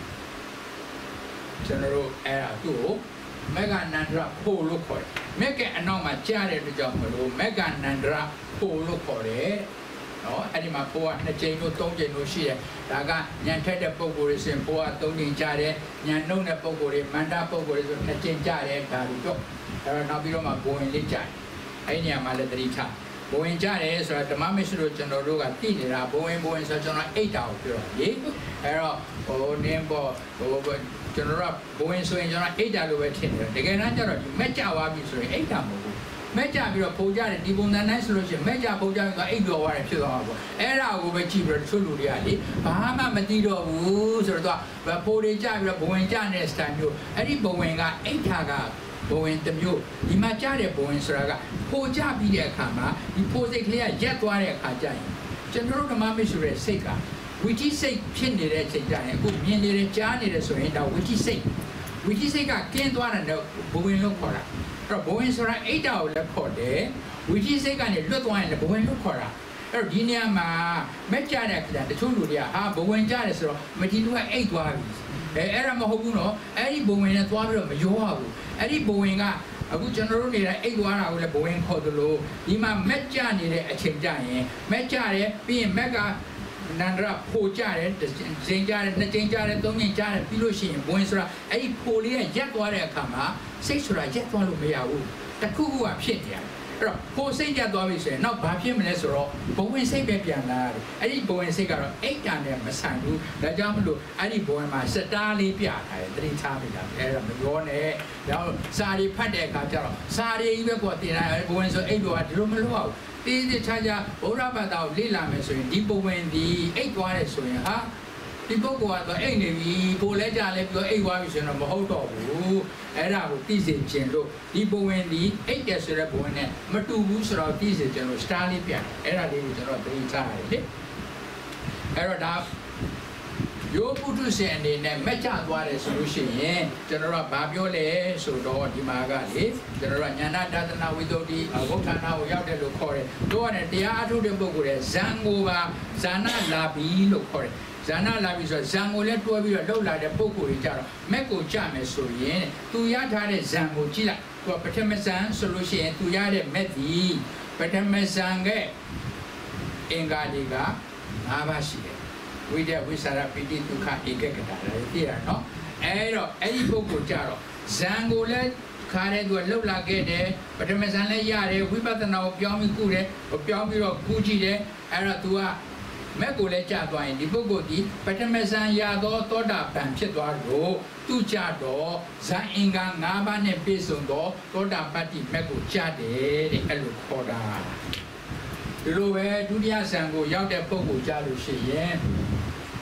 ကျွန်တော်တို့အဲ့ဒါသူ့ကိုမက်ကအနန္တရဖိုးလို့ခေါ်တယ်မက်ကအနောက်မှာကြားတဲ့အတွက်ကြောင့်မလို့မက်ကအနန္တရဖိုးလို့ခေါ်တယ်နော်အဲ့ဒီမှာဘိုးက2ချိန်လို့3ချိန်လို့ရှိတယ်ဒါကညံထက်တဲ့ပုံကိုယ်တွေဆိုရင်ဘိုးက3ချိန်ကြားတယ်ညံနှုတ်တဲ့ပုံကိုယ်တွေမန္တပုံကိုယ်တွေဆို2ချိန်ကြားတယ်ဒါလိုတော့အဲ့တော့နောက်ပြီးတော့မှဘိုးဝင်လေးကြားအဲ့ဒီနေရာမှာလည်းသတိထားဘိုးဝင်ကြားတယ်ဆိုတာဓမ္မမရှိလို့ကျွန်တော်တို့ကသိနေတာဘိုးဝင်ဆိုကျွန်တော်အိတ်တာကိုပြောတာလေအဲ့တော့ဟိုနင်းပေါ့ဟိုကျွန်တော်တို့ကဘိုးဝင်ဆိုရင်ကျွန်တော်အိတ်တာလို့ပဲထင်တယ်တကယ်တမ်းကျတော့မက်ကြသွားပြီဆိုရင်အိတ်တာမဟုတ်ဘူးမက်ကြပြီးတော့ပုံကြတယ်ဒီပုံစံတိုင်းဆိုလို့ရှိရင်မက်ကြပုံကြပြီးတော့အိတ်တော်သွားတယ်ဖြစ်သွားမှာပေါ့အဲ့ဒါကိုပဲကြည့်ပြီးတော့တချို့လူတွေကလေဘာမှမသိတော့ဘူးဆိုတော့သူကပိုတွေကြပြီးတော့ဘဝင်ကြတဲ့ style မျိုးအဲ့ဒီဘဝင်ကအိတ်ထာကဘဝင်တစ်မျိုးဒီမှာကြတဲ့ဘဝင်ဆိုတာကပိုကြပြီးတဲ့အခါမှာဒီပိုစိတ်ကလေးကရက်သွားတဲ့အခါကျရင်ကျွန်တော်တို့ဓမ္မမရှိတဲ့စိတ်ကဝိသိစိတ်ဖြစ်နေတဲ့ချိန်ကျရင်အခုမြင်နေတယ်ကြားနေတယ်ဆိုရင်ဒါဝိသိစိတ်ကကင်းသွားတဲ့ဘဝင်လို့ခေါ်တာဘဝင်ဆိုတာအိတ်တာကိုလည်းခေါ်တယ်ဝိသိစိတ်ကနေလွတ်သွားရင်လည်းဘဝင်လို့ခေါ်တာအဲ့တော့ဒီနေရာမှာမက်ကြတဲ့အခါတချို့လူတွေကဟာဘဝင်ကြတယ်ဆိုတော့မဒီလူကအိတ်သွားပြီအဲ့ဒါမဟုတ်ဘူးနော်အဲ့ဒီဘဝင်နဲ့သွားပြီးတော့မရောရဘူးအဲ့ဒီဘဝင်ကအခုကျွန်တော်တို့နေတဲ့အိတ်သွားတာကိုလည်းဘဝင်ခေါ်သလိုဒီမှာမက်ကြနေတဲ့အချိန်ကြရင်မက်ကြတယ်ပြီးရင်မက်ကနန္ဒရာဖိုကြတယ်ဇင်ကြတယ်နှစ်ကြိမ်ကြတယ်သုံးကြိမ်ကြတယ်ပြီးလို့ရှိရင်ဘဝင်ဆိုတာအဲ့ဒီဖိုလေးကရက်သွားတဲ့အခါမှာစိတ်ဆိုတာရက်သွားလို့မရဘူးတခုခုကဖြစ်နေတယ်အဲ့တော့ဖိုစိတ်ရက်သွားပြီဆိုရင်နောက်ဘာဖြစ်မလဲဆိုတော့ဘဝင်စိတ်ပဲပြန်လာတယ်အဲ့ဒီဘဝင်စိတ်ကတော့အိတ်တန်နဲ့မဆိုင်ဘူးဒါကြောင့်မလို့အဲ့ဒီဘဝင်မှာစတားလေးပြထားတယ်တတိထားမိတာအဲ့ဒါမပြောနဲ့ဒါစာရီဖတ်တဲ့အခါကျတော့စာရီကြီးပဲကိုတင်လာဘဝင်ဆိုအိတ်တော့ဒီလိုမလုပ်အောင်တေးသေးချာချာဘုရားဘာသာကိုလေ့လာမယ်ဆိုရင်ဒီဘဝင်ဒီအိတ်သွားတယ်ဆိုရင်ဟာဒီပုဂ္ဂိုလ်ကတော့အိတ်နေပြီပိုလဲကြလဲပြီးတော့အိတ်သွားပြီဆိုရင်တော့မဟုတ်တော့ဘူးအဲ့ဒါကိုသိစေခြင်းလို့ဒီဘဝင်ဒီအိတ်တယ်ဆိုတဲ့ဘဝင်နဲ့မတူဘူးဆိုတော့သိစေခြင်းလို့ star လေးပြန်အဲ့ဒါလေးကိုကျွန်တော်သတိထားရတယ်လေအဲ့တော့ဒါယောပုထုဇဉ်အနေနဲ့မက်ကြသွားတယ်ဆိုလို့ရှိရင်ကျွန်တော်တို့ကဘာပြောလဲဆိုတော့ဒီမှာကလေကျွန်တော်တို့ကဉာဏတသနာဝိသုဒ္ဓိဝုဋ္ဌာဏကိုရောက်တယ်လို့ခေါ်တယ်တို့ကလည်းတရားအထုတ်တဲ့ပုဂ္ဂိုလ်ရဲ့ဇံကိုပါဇာနာလာပြီလို့ခေါ်တယ်ဇာနာလာပြီဆိုတော့ဇံကိုလည်းတွဲပြီးတော့လှုပ်လာတဲ့ပုဂ္ဂိုလ်တွေကြတော့မက်ကိုကြမယ်ဆိုရင်သူရထားတဲ့ဇံကိုကြည့်လိုက်သူကပထမဇံဆိုလို့ရှိရင်သူရတဲ့မက်ဒီပထမဇံကအင်္ဂါတွေက၅ပါးရှိတယ်ဝိဒဝိသရာပိတိဒုက္ခဧကကတာလည်းသိရနော်အဲ့တော့အဲ့ဒီပုဂ္ဂိုလ်ကြတော့ဇံကိုလည်းခါတဲ့သူကလှုပ်လာခဲ့တယ်ပထမဇန်လည်းရတယ်ဝိပဿနာကိုပြောင်းပြီးကုတယ်ပြောင်းပြီးတော့ကုကြည့်တယ်အဲ့တော့ तू ကမက်ကိုလည်းကြာသွားရင်ဒီပုဂ္ဂိုလ်ဒီပထမဇန်ရသောသောတာပန်ဖြစ်သွားလို့သူကြတော့ဇန်အင်္ဂါ၅ပါးနဲ့ပြည့်စုံသောသောတာပတ္တိမက်ကိုကြာတယ်တဲ့အဲ့လိုခေါ်တာဒီလိုပဲဒုတိယဇန်ကိုရောက်တဲ့ပုဂ္ဂိုလ်ကြာလို့ရှိရင်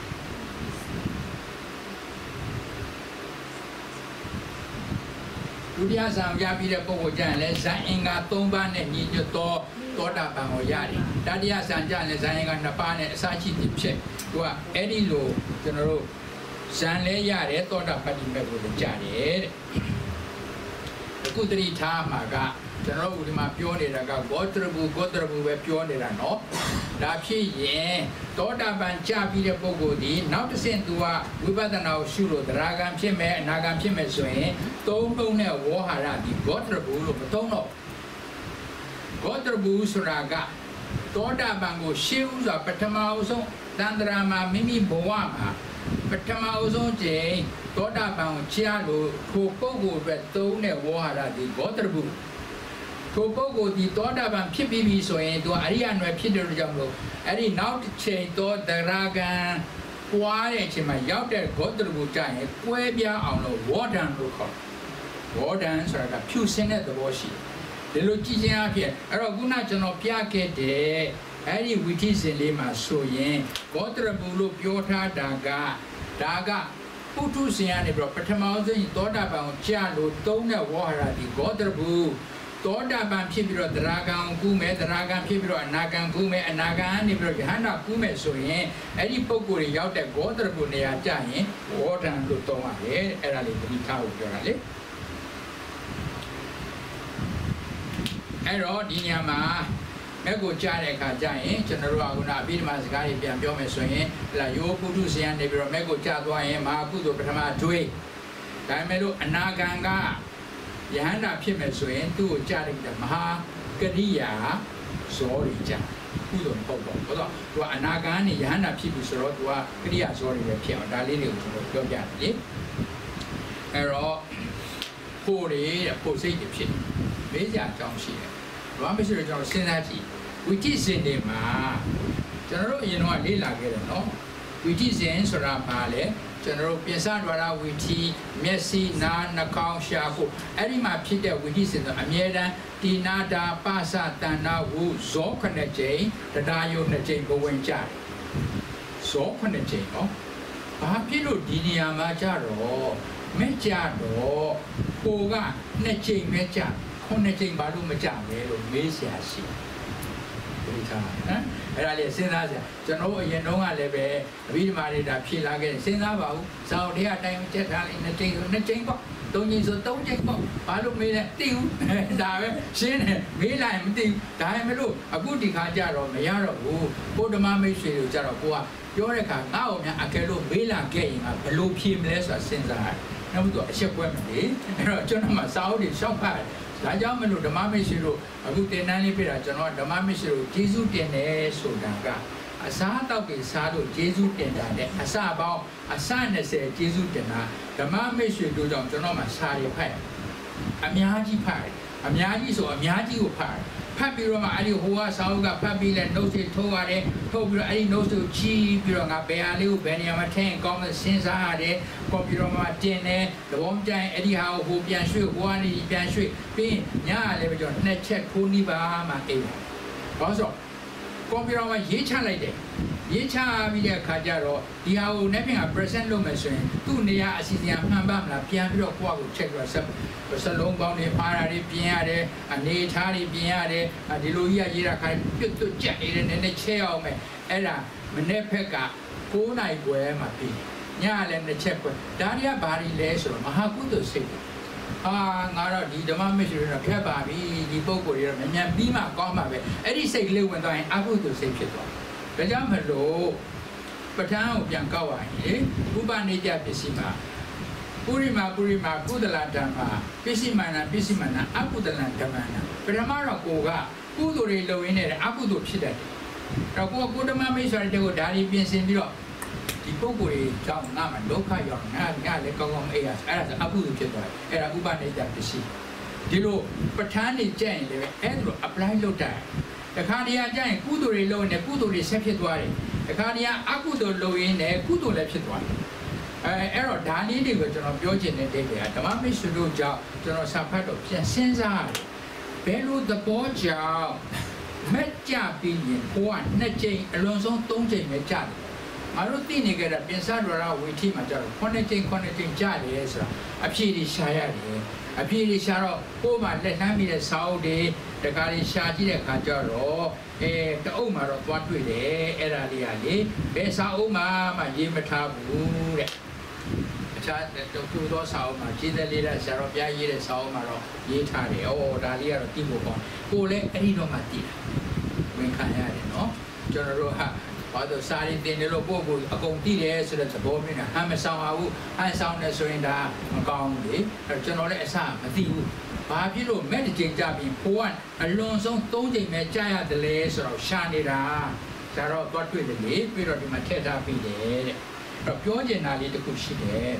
ဒဒုတိယဆံရပြီးတဲ့ပုဂ္ဂိုလ်ကျရင်လည်းဇန်အင်္ဂါ3ပါးနဲ့ညီညွတ်သောသောတာပန်ကိုရတယ်တတိယဆံကျရင်လည်းဇန်အင်္ဂါ2ပါးနဲ့အစရှိသည်ဖြစ်သူကအဲ့ဒီလိုကျွန်တော်တို့ဇန်လဲရတယ်သောတာပတ္တိမေကိုလည်းကြားတယ်တဲ့အခုတတိထားမှာကကျွန်တော်တို့ဒီမှာပြောနေတာကဂေါတရဘူးပဲပြောနေတာနော်ဒါဖြစ်ရင်သောတာပန်ကြပြီးတဲ့ပုဂ္ဂိုလ်ဒီနောက်တစ်ဆင့်သူကဝိပဿနာကိုရှုလို့တရားကံဖြစ်မယ်အနာကံဖြစ်မယ်ဆိုရင်သုံးလုံးနဲ့ဝေါဟာရဒီဂေါတရဘူးလို့မသုံးတော့ဂေါတရဘူးဆိုတာကသောတာပန်ကိုရှင်းဥစွာပထမအဆုံးတန်ត្រာမှာမိမိဘဝမှာပထမအဆုံးချိန်သောတာပန်ကိုကြားလို့ထိုပုဂ္ဂိုလ်အတွက်သုံးတဲ့ဝေါဟာရဒီဂေါတရဘူးထိုပုဂ္ဂိုလ်ဒီသောတာပန်ဖြစ်ပြီးပြီဆိုရင်သူအရိယနွယ်ဖြစ်တဲ့ကြောင့်မလို့အဲ့ဒီနောက်တစ်ချိန်သောတရားကံပွားတဲ့အချိန်မှာရောက်တဲ့ဂေါတရဘူးကြရင်ကွဲပြားအောင်လို့ဝေါဒံလို့ခေါ်ဝေါဒံဆိုတာကဖြူစင်တဲ့သဘောရှိတယ်ဒီလိုကြည့်ခြင်းအဖြစ်အဲ့တော့ခုနကျွန်တော်ပြခဲ့တဲ့အဲ့ဒီဝိသိစဉ်လေးမှာဆိုရင်ဂေါတရဘူးလို့ပြောထားတာကဒါကပုထုဇဉ်ကနေပြီးတော့ပထမဆုံးသောတာပန်ကိုကြာလို့သုံးတဲ့ဝေါဟာရဒီဂေါတရဘူးသောတာပန်ဖြစ်ပြီးတော့တရားကံကူးမယ်တရားကံဖြစ်ပြီးတော့အနာကံကူးမယ်အနာကံကနေပြီးတော့ယဟန္တာကူးမယ်ဆိုရင်အဲ့ဒီပုဂ္ဂိုလ်တွေရောက်တဲ့ဂေါတရဘူးနေရာကျရင်ဝေါဒံလို့သုံးရတယ်အဲ့ဒါလေးသတိထားဖို့ပြောတာလေအဲ့တော့ဒီနေရာမှာမဲ့ကိုကြားတဲ့အခါကျရင်ကျွန်တော်တို့ကခုနအဘိဓမ္မာစကားတွေပြန်ပြောမယ်ဆိုရင်လာယောပုထုဇဉ်ကနေပြီးတော့မဲ့ကိုကြားသွားရင်မဟာကုသိုလ်ပထမဒွေဒါပေမဲ့လို့အနာကံကယဟန္တာဖြစ်မယ်ဆိုရင်သူ့ကိုကြားတဲ့မဟာကရိယာဇောတွေကြားကုသိုလ်ပေါ့ပေါ့တော့သူကအနာဂတ်နဲ့ယဟန္တာဖြစ်ပြီဆိုတော့သူကကရိယာဇောတွေပဲဖြစ်အောင်ဒါလေးတွေကိုကျွန်တော်ပြောပြတယ်လေအဲ့တော့ဖို့တွေဖို့စိတ်တွေဖြစ်မေးကြအကြောင်းရှိတယ်ဘာမှမရှိတော့ကျွန်တော်စဉ်းစားကြည့်ဝိသိစဉ်တွေမှာကျွန်တော်တို့အရင်တော့လေ့လာခဲ့တယ်နော်ဝိသိစဉ်ဆိုတာဘာလဲကျွန်တော်တို့ပြင်စဒွါရဝိသိမျက်စိနားနှာခေါင်းရှာဖို့အဲ့ဒီမှာဖြစ်တဲ့ဝိသိစဉ်ဆိုအမြဲတမ်းတိနာတာပါစတဏ္ဍဝုဇောခဏကျိန်တရားယုံ2ကျိန်ကိုဝင်ကြတယ်ဇောခဏကျိန်နော်ဘာဖြစ်လို့ဒီနေရာမှာကြတော့မဲ့ကြတော့ကိုက2ကျိန်ပဲကြ9ကျိန်ဘာလို့မကြလဲလို့မေးเสียရှိဒီထားနော်အဲ့ဒါလေးစဉ်းစားကြကျွန်တော်အရင်တုန်းကလည်းပဲအဘိဓမ္မာတွေဒါဖြေလာခဲ့စဉ်းစားပါဦးဇောင်းတွေအတိုင်းချက်ထားလိုက်2ကျိန်ဆို2ကျိန်ပေါ့3ကျိန်ဆို3ကျိန်ပေါ့ဘာလို့မေးလဲသိဘူးဒါပဲရှင်းတယ်မေးလိုက်မသိဘူးဒါပေမဲ့လို့အခုဒီခါကြတော့မရတော့ဘူးကိုဓမ္မမိတ်ဆွေတို့ကြတော့ကိုကပြောတဲ့ခါငါ့ကိုများအကယ်လို့မေးလာခဲ့ရင်ဘယ်လိုဖြေမလဲဆိုတာစဉ်းစားတယ်နောက်ပြီးတော့အချက်ပွဲမလေအဲ့တော့ကျွန်တော်မှစာအုပ်တွေရှောက်ဖတ်ဒါကြောင့်မလို့ဓမ္မမိတ်ဆွေတို့အခုတင်တန်းလေးပြတာကျွန်တော်ဓမ္မမိတ်ဆွေတို့ကျေးဇူးတင်တယ်ဆိုတာကအစားတောက်တွေစားလို့ကျေးဇူးတင်တာနဲ့အစပေါင်းအစ20ကျေးဇူးတင်တာဓမ္မမိတ်ဆွေတို့ကြောင့်ကျွန်တော်မှစာရဖတ်အများကြီးဖတ်အများကြီးဆိုအများကြီးကိုဖတ်ပြီးတော့မှအဲ့ဒီဟိုကစာအုပ်ကဖတ်ပြီးလဲ notes တွေထိုးရတယ်ထိုးပြီးတော့အဲ့ဒီ notes ကိုချီးပြီးတော့ငါဘယ်ဟာလေးကိုဘယ်နေရာမှာထည့်ကောင်းမှစဉ်းစားရတယ်ကွန်ပျူတာမှာတင်တယ်သဘောမကျရင်အဲ့ဒီဟာကိုဟိုပြန်ရွှေ့ဟိုကနေပြန်ရွှေ့ပြီးညလည်းပဲကျွန်တော်2ချက်ခိုးနီးပါမှအိမ်ဘာလို့ဆိုကွန်ပျူတာမှာရေးချလိုက်တယ်ရေးချပြီးတဲ့အခါကျတော့ဒီဟာကိုနေ့ပြန်က present လုပ်မယ်ဆိုရင်သူ့နေရာအစီအစဉ်မှန်ပါမလားပြန်ပြီးတော့ကိုယ့်ကို check ပြီးတော့စလုံးပေါင်းတွေပါတာတွေပြင်ရတယ်အနေထားတွေပြင်ရတယ်ဒီလိုကြီးကရေးတာခိုင်းပြတ်တွတ်ကြက်နေတယ်နည်းနည်းချဲအောင်မယ်အဲ့ဒါမနေ့ဖက်က9နိုင်ပွဲမှာပြီးညလည်းတစ်ချက်ပွဲဒါတွေကဘာတွေလဲဆိုတော့မဟာကုသိုလ်စိတ်ငါတော့ဒီဓမ္မမရှိတော့ဖြတ်ပါပြီဒီပုံကိုရတော့မြန်ပြီးမှကောင်းမှာပဲအဲ့ဒီစိတ်လေးဝင်သွားရင်အကုသိုလ်စိတ်ဖြစ်သွားဒါကြောင့်မလို့ပဋ္ဌာန်းကိုပြန်ကောက်ရရင်ဥပနိကြပစ္စည်းမှာပုရိမာကုသလဓမ္မာပစ္စည်းမာနအကုသလဓမ္မာနပထမတော့ကိုကကုသိုလ်တွေလုပ်ရင်းနဲ့အကုသိုလ်ဖြစ်တတ်တယ်တော့ကိုဓမ္မမိတ်ဆွေတွေကိုဒါတွေပြင်ဆင်ပြီးတော့ဒီပုဂ္ဂိုလ်တွေကြောင့်ငါမှဒုက္ခရောက်ငါလည်းကောင်းကောင်းအေးရအဲ့ဒါဆိုအကုသိုလ်ဖြစ်သွားတယ်အဲ့ဒါဥပနိကြပစ္စည်းဒီလိုပဋ္ဌာန်းတွေကြက်ရင်လည်းအဲ့ဒါလို apply လုပ်တာတခါတည်းကကြရင်ကုသိုလ်တွေလုပ်ရင်ကုသိုလ်တွေဆက်ဖြစ်သွားတယ်တခါတည်းကအကုသိုလ်လုပ်ရင်လည်းကုသိုလ်လည်းဖြစ်သွားတယ်အဲ့တော့ဒါလေးတွေကိုကျွန်တော်ပြောချင်တဲ့တိတ်တွေကဓမ္မမိတ်ဆွေတို့ကြောင့်ကျွန်တော်စာဖတ်တော့ပြန်စဉ်းစားတယ်ဘယ်လိုသဘောကြောင့်မက်ကြပြီးရင်ကိုက2ကြိမ်အလွန်ဆုံး3ကြိမ်ပဲကြတယ်ငါတို့သိနေကြတာပြင်စားတော်ရဝီထိမှာကြတော့9ချိန်ကြားတယ်ဆိုတာအဖြေတွေရှာရတယ်အဖြေတွေရှာတော့ကိုယ်မှလက်လှမ်းမိတဲ့စာအုပ်တွေတခါလေးရှာကြည့်တဲ့အခါကျတော့တအုပ်မှာတော့သွားတွေ့တယ်အဲ့ဒါလေးကလေဘယ်စာအုပ်မှရေးမထားဘူးတဲ့အခြားတူသောစာအုပ်မှာခြေသက်လေးတဲ့ဆရာတော်ပြရေးတဲ့စာအုပ်မှာတော့ရေးထားတယ်။ဒါလေးကတော့သိဖို့ပေါ့။ကိုလည်းအဲ့ဒီတော့မှသိတာ။ဝင်ခံရတယ်နော်။ကျွန်တော်တို့ဟာဘာလို့စာရင်းတင်တယ်လို့ပို့ဖို့အကုန်သိတယ်ဆိုတဲ့သဘောမျိုးနဲ့ဟန်မဆောင်ပါဘူး။ဟန်ဆောင်နေဆိုရင်ဒါမကောင်းဘူးလေ။အဲ့ကျွန်တော်လည်းအစမသိဘူး။ဘာဖြစ်လို့မဲ့တစ်ချိန်ကြပြီးဖိုးကအလွန်ဆုံး3ချိန်ပဲကြာရတယ်လေဆိုတော့ရှာနေတာ။ဒါတော့သွားတွေ့တယ်လေပြီးတော့ဒီမှာထည့်ထားပြီးတယ်တဲ့။ပြောချင်တာလေးတစ်ခုရှိတယ်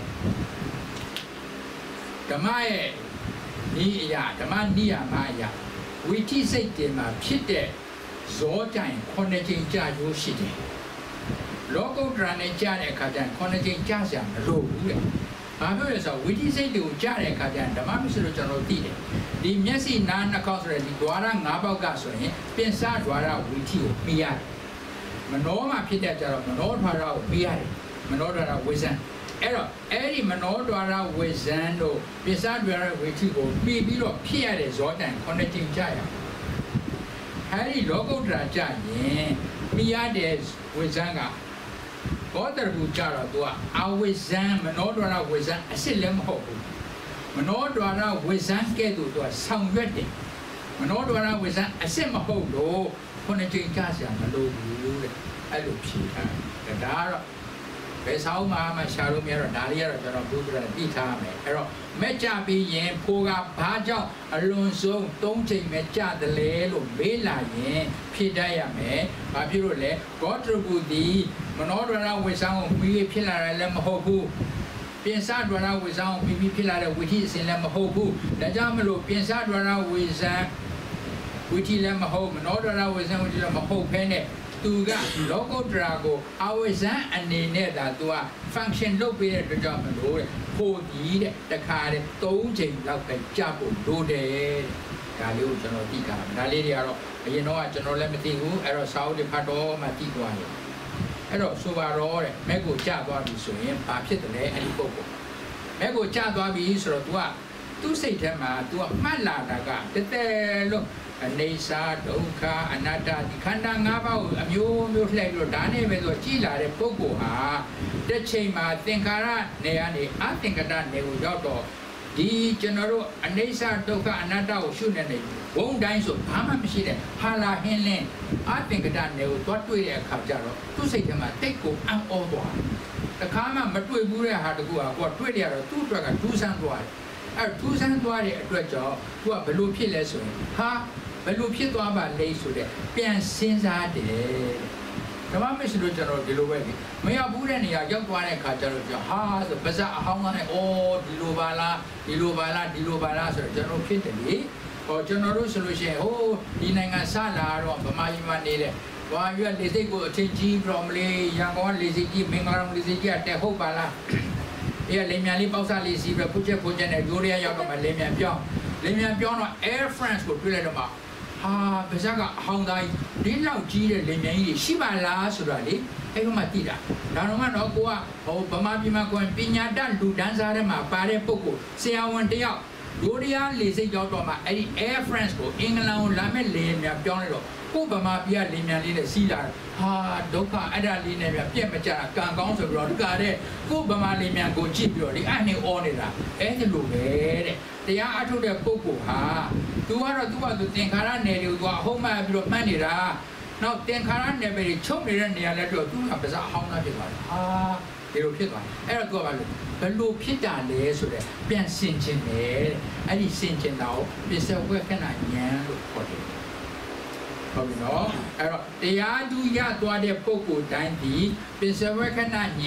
ဓမ္မရဲ့ဤအရာဓမ္မနိယာမအရာဝိထိစိတ်တင်မှာဖြစ်တဲ့ဇောတိုင်9ချိန်ကြာရိုးရှိတယ်လောကုတ္တရာနဲ့ကြာတဲ့အခါကျရင်9ချိန်ကြာစရာမလိုဘူးတဲ့ဘာပြောလဲဆိုတော့ဝိထိစိတ်တွေကိုကြာတဲ့အခါကျရင်ဓမ္မမရှိလို့ကျွန်တော်သိတယ်ဒီမျက်စိနားနှာခေါင်းဆိုတဲ့ဒီဓဝါရ5ပေါက်ကဆိုရင်ပြင်စဓဝါရဝိထိကိုမြင်ရတယ်မနောမှာဖြစ်တဲ့ကြတော့မနောဓဝါရကိုမြင်ရတယ်မနောဓဝါရဝိဇ္ဇံအဲ့တော့အဲ့ဒီမနောဓဝါရဝိဇ္ဇံတို့ပိစဓဝါရဝိထိကိုပြီးပြီးတော့ဖြစ်ရတဲ့ဇောတန်9ချိန်ကြာရအဲ့ဒီလောကုတ္တရာကြာရင်မြင်ရတဲ့ဝိဇ္ဇံကဘောတရဘူကြာတော့သူကအဝိဇ္ဇံမနောဓဝါရဝိဇ္ဇံအစစ်လည်းမဟုတ်ဘူးမနောဓဝါရဝိဇ္ဇံကဲ့သို့သူကဆောင်ရွက်တယ်မနောဓဝါရဝိဇ္ဇံအစစ်မဟုတ်လို့9ချိန်ကြာစရာမလိုဘူးတဲ့အဲ့လိုဖြေထားတယ်ဒါကတော့ဘယ်ဆောင်မှရှာလို့မရတော့ဒါလေးကတော့ကျွန်တော်ဘုရားသိထားမယ်အဲ့တော့မဲ့ကြပြီးရင်ဖိုးကဘာကြောင့်အလွန်ဆုံး3ချိန်မဲ့ကြတယ်လေလို့မေးလာရင်ဖြေတတ်ရမယ်ဘာဖြစ်လို့လဲဂေါတရပုတိမနောဒရဝိဆောင်ကိုပြီးဖြစ်လာတယ်လည်းမဟုတ်ဘူးပြင်စဒရဝိဆောင်ကိုပြီးဖြစ်လာတဲ့ဝိထိအစဉ်လည်းမဟုတ်ဘူးဒါကြောင့်မလို့ပြင်စဒရဝိဇံဝိထိလည်းမဟုတ်မနောဒရဝိဇံဝိထိလည်းမဟုတ်ဖဲနဲ့သူကလောကုတ္တရာကိုအဝိဇ္ဇံအနေနဲ့ဒါသူက function လုပ်ပေးတဲ့အတွက်ကြောင့်မလို့တဲ့ဖို့ဒီတဲ့တခါတဲ့3ချိန်လောက်ပဲကြဖို့လိုတယ်ဒါလေးကိုကျွန်တော်သိတာဒါလေးတွေကတော့အရင်တော့ကျွန်တော်လည်းမသိဘူးအဲ့တော့စာအုပ်တွေဖတ်တော့မှသိသွားတယ်အဲ့တော့ဆိုပါတော့တဲ့မဲ့ကိုကြသွားပြီဆိုရင်ဘာဖြစ်တယ်လဲအဲ့ဒီပုဂ္ဂိုလ်မဲ့ကိုကြသွားပြီဆိုတော့ तू ကသူ့စိတ်ထဲမှာ तू ကမှတ်လာတာကတဲလို့အနေစာဒုက္ခအနတ္တဒီခန္ဓာ၅ပါးကိုအမျိုးမျိုးလှည့်ပြီးတော့ဒါနဲ့ပဲဆိုကြည်လာတဲ့ပုဂ္ဂိုလ်ဟာတစ်ချိန်မှာသင်္ခါရနယ်ကနေအသင်္ကတနယ်ကိုရောက်တော့ဒီကျွန်တော်တို့အနေစာဒုက္ခအနတ္တကိုရှုနေတယ်ဘုံတိုင်းဆိုဘာမှမရှိတဲ့ဟာလာဟင်းလင်းအသင်္ကတနယ်ကိုသွားတွေ့တဲ့အခါကျတော့သူ့စိတ်ထဲမှာတိတ်ကိုအံ့ဩသွားတခါမှမတွေ့ဘူးတဲ့ဟာတကူကကိုကတွေ့ရတော့သူ့အတွက်ကဒူးဆန်းသွားတယ်အဲ့ဒူးဆန်းသွားတဲ့အတွက်ကြောင့်သူကဘယ်လိုဖြစ်လဲဆိုရင်ဟာဘယ်လိုဖြစ်သွားပါလဲဆိုတဲ့ပြန်စဉ်းစားတယ်ဓမ္မမရှိလို့ကျွန်တော်ဒီလိုပဲမရောက်ဘူးတဲ့နေရာရောက်သွားတဲ့အခါကျတော့ဟာဆိုပါဇက်အဟောင်းကနေအော်ဒီလိုပါလားဒီလိုပါလားဒီလိုပါလားဆိုတော့ကျွန်တော်ဖြစ်တယ်လေဟောကျွန်တော်တို့ဆိုလို့ရှိရင်ဟိုဒီနိုင်ငံစလာတော့ဗမာပြည်မှာနေတဲ့ဝါရွက်လေစိတ်ကိုအထင်ကြီးပြမလေးရန်ကုန်လေစိတ်ကြီးမင်္ဂလာလေစိတ်ကြီးတက်ဟုတ်ပါလားအေးလေမြန်လေးပေါက်စားလေးစီးပြီးဖုတ်ချက်နဲ့ရိုးရရောက်တော့မှလေမြန်ပြောင်းတော့ Air France ကိုတွေ့လိုက်တော့မှဟာဗဇက်ကဟောင်းတိုင်းဒီလောက်ကြီးတဲ့လေမြန်ကြီးရှိပါလားဆိုတာလေအဲ့ဒီမှာသိတာဒါတော့မှတော့ကိုကဟိုဗမာပြည်မှာကိုပညာတတ်လူဒန်းစားထဲမှာပါတဲ့ပုဂ္ဂိုလ်ဆရာဝန်တယောက်ဒိုရီယာလေစိတ်ရောက်တော့မှအဲ့ဒီ Air France ကိုအင်္ဂလန်ကိုလာမဲ့လေမြန်ပြောင်းလိုက်တော့ကိုဗမာပြည်ကလေမြန်လေးနဲ့စီးလာဟာဒုက္ခအဲ့ဒါလေးနဲ့ပြပြက်မကြတာကံကောင်းဆိုပြီးတော့ဒီကတဲ့ကိုဗမာလေမြန်ကိုကြည့်ပြီးတော့ဒီအဲ့နေအော်နေတာအဲ့ဒီလိုပဲတဲ့တရားအထုတ်တဲ့ပုဂ္ဂိုလ်ဟာသူကတော့သူ့ဘာသူသင်္ခါရနယ်တွေကိုသူကအဟုတ်မှပြီးတော့မှန်းနေတာနောက်သင်္ခါရနယ်တွေချုပ်နေတဲ့နေရာလဲတော့သူကပါးစပ်အဟောင်းသားဖြစ်သွားတယ်ဟာဒီလိုဖြစ်သွားတယ်အဲ့တော့သူကဘာလို့ဘယ်လိုဖြစ်တာလဲဆိုတော့ပြန်ဆင်ခြင်တယ်အဲ့ဒီဆင်ခြင်တာကိုပစ္စဝေခဏဉာဏ်လို့ခေါ်တယ်ဟုတ်ပြီနော်အဲ့တော့တရားသူရသွားတဲ့ပုဂ္ဂိုလ်တိုင်းဒီပစ္စဝေခဏဉာဏ်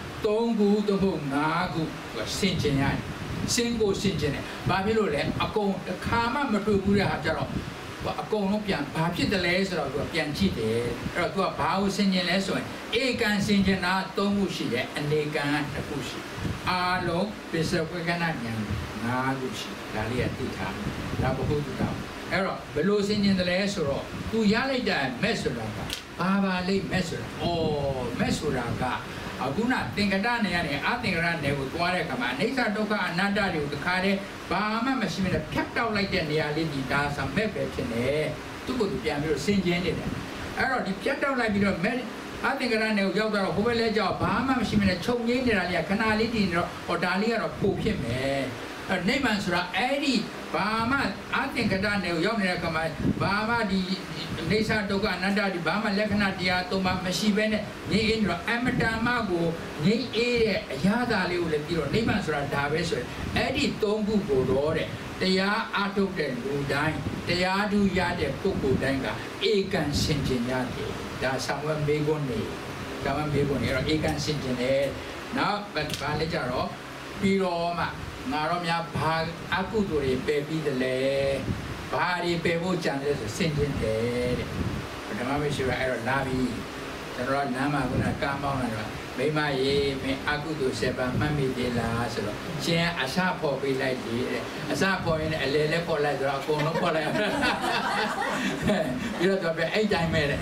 3ခုသို့မဟုတ်5ခုဆင်ခြင်ရတယ်စင်ကိုဆင်ခြင်တယ်ဘာဖြစ်လို့လဲအကုန်တစ်ခါမှမတွေ့ဘူးတဲ့ဟာကြတော့အကုန်လုံးပြန်ဘာဖြစ်တယ်လဲဆိုတော့သူကပြန်ကြည့်တယ်အဲ့တော့သူကဘာကိုဆင်ခြင်လဲဆိုရင်ဧကံဆင်ခြင်တာ3ခုရှိတယ်အနေကံက1ခုရှိအားလုံးပစ္စဝေကဏဉာဏ်5ခုရှိဒါလေးကသိထားဒါဘုဟုတ္တအဲ့တော့ဘယ်လိုဆင်ခြင်တယ်လဲဆိုတော့သူရလိုက်တဲ့မဲ့ဆိုတာကဘာလိမ့်မဲ့ဆိုတာမဲ့ဆိုတာကအခုနသင်္ကတနယ်ကနေအသင်္ကတနယ်ကိုသွားတဲ့အခါမှာအိဋ္ဌဒုက္ခအနတ္တတွေကိုတခါတည်းဘာမှမရှိမနဲ့ဖြတ်တောက်လိုက်တဲ့နေရာလေးဒီဒါဆိုမဲ့ပဲဖြစ်နေသူ့ကိုယ်သူပြန်ပြီးတော့ဆင်ကျင်းနေတယ်အဲ့တော့ဒီဖြတ်တောက်လိုက်ပြီးတော့မဲ့အသင်္ကတနယ်ကိုရောက်တော့ဟိုဘက်လဲကြောက်ဘာမှမရှိမနဲ့ချုပ်ငိမ့်နေတာလေးကခဏလေးတည်နေတော့ဟောဒါလေးကတော့ပို့ဖြစ်မယ်နိဗ္ဗာန်ဆိုတာအဲ့ဒီဘာမှအသင်္ကတနယ်ကိုရောက်နေတဲ့အခါမှာဘာမှဒီအိဋ္ဌဒုက္ခအနတ္တဒီဘာမှလက္ခဏာတရားသုံးပါမရှိဘဲနဲ့ငြိမ်းအေးနေတော့အမတန်မှကိုငြိမ်းအေးတဲ့အရာသာလေးကိုလည်းပြီးတော့နိဗ္ဗာန်ဆိုတာဒါပဲဆိုရင်အဲ့ဒီသုံးခုကိုတော့တဲ့တရားအထုတ်တဲ့လူတိုင်းတရားဓုရတဲ့ပုဂ္ဂိုလ်တိုင်းကဧကန်စင်ကြင်ရတယ်ဒါဆောင်ဝဲမေခွန်းနေဒါမှမေခွန်းနေတော့ဧကန်စင်ကြင်တယ်နောက်ဘာလဲကြတော့ပြီးတော့မှငါတော့များဘာအကုသိုလ်တွေပယ်ပြီးတယ်လေဘာတွေပယ်ဖို့ကြံတယ်ဆိုစင်ကျင်တယ်တဲ့ဓမ္မမရှိရအဲ့တော့လာပြီကျွန်တော်ကနားမှာကကားမောင်းလာတော့မိမရေမင်းအကုသိုလ်7ပါးမှတ်မိသေးလားဆိုတော့ရှင်အစဖို့ပေးလိုက်ပြီတဲ့အစဖို့ရင်အလေလဲဖို့လိုက်ဆိုတော့အကုန်လုံးဖို့လိုက်ပြီးတော့ပြအဲ့တိုင်းမဲ့တဲ့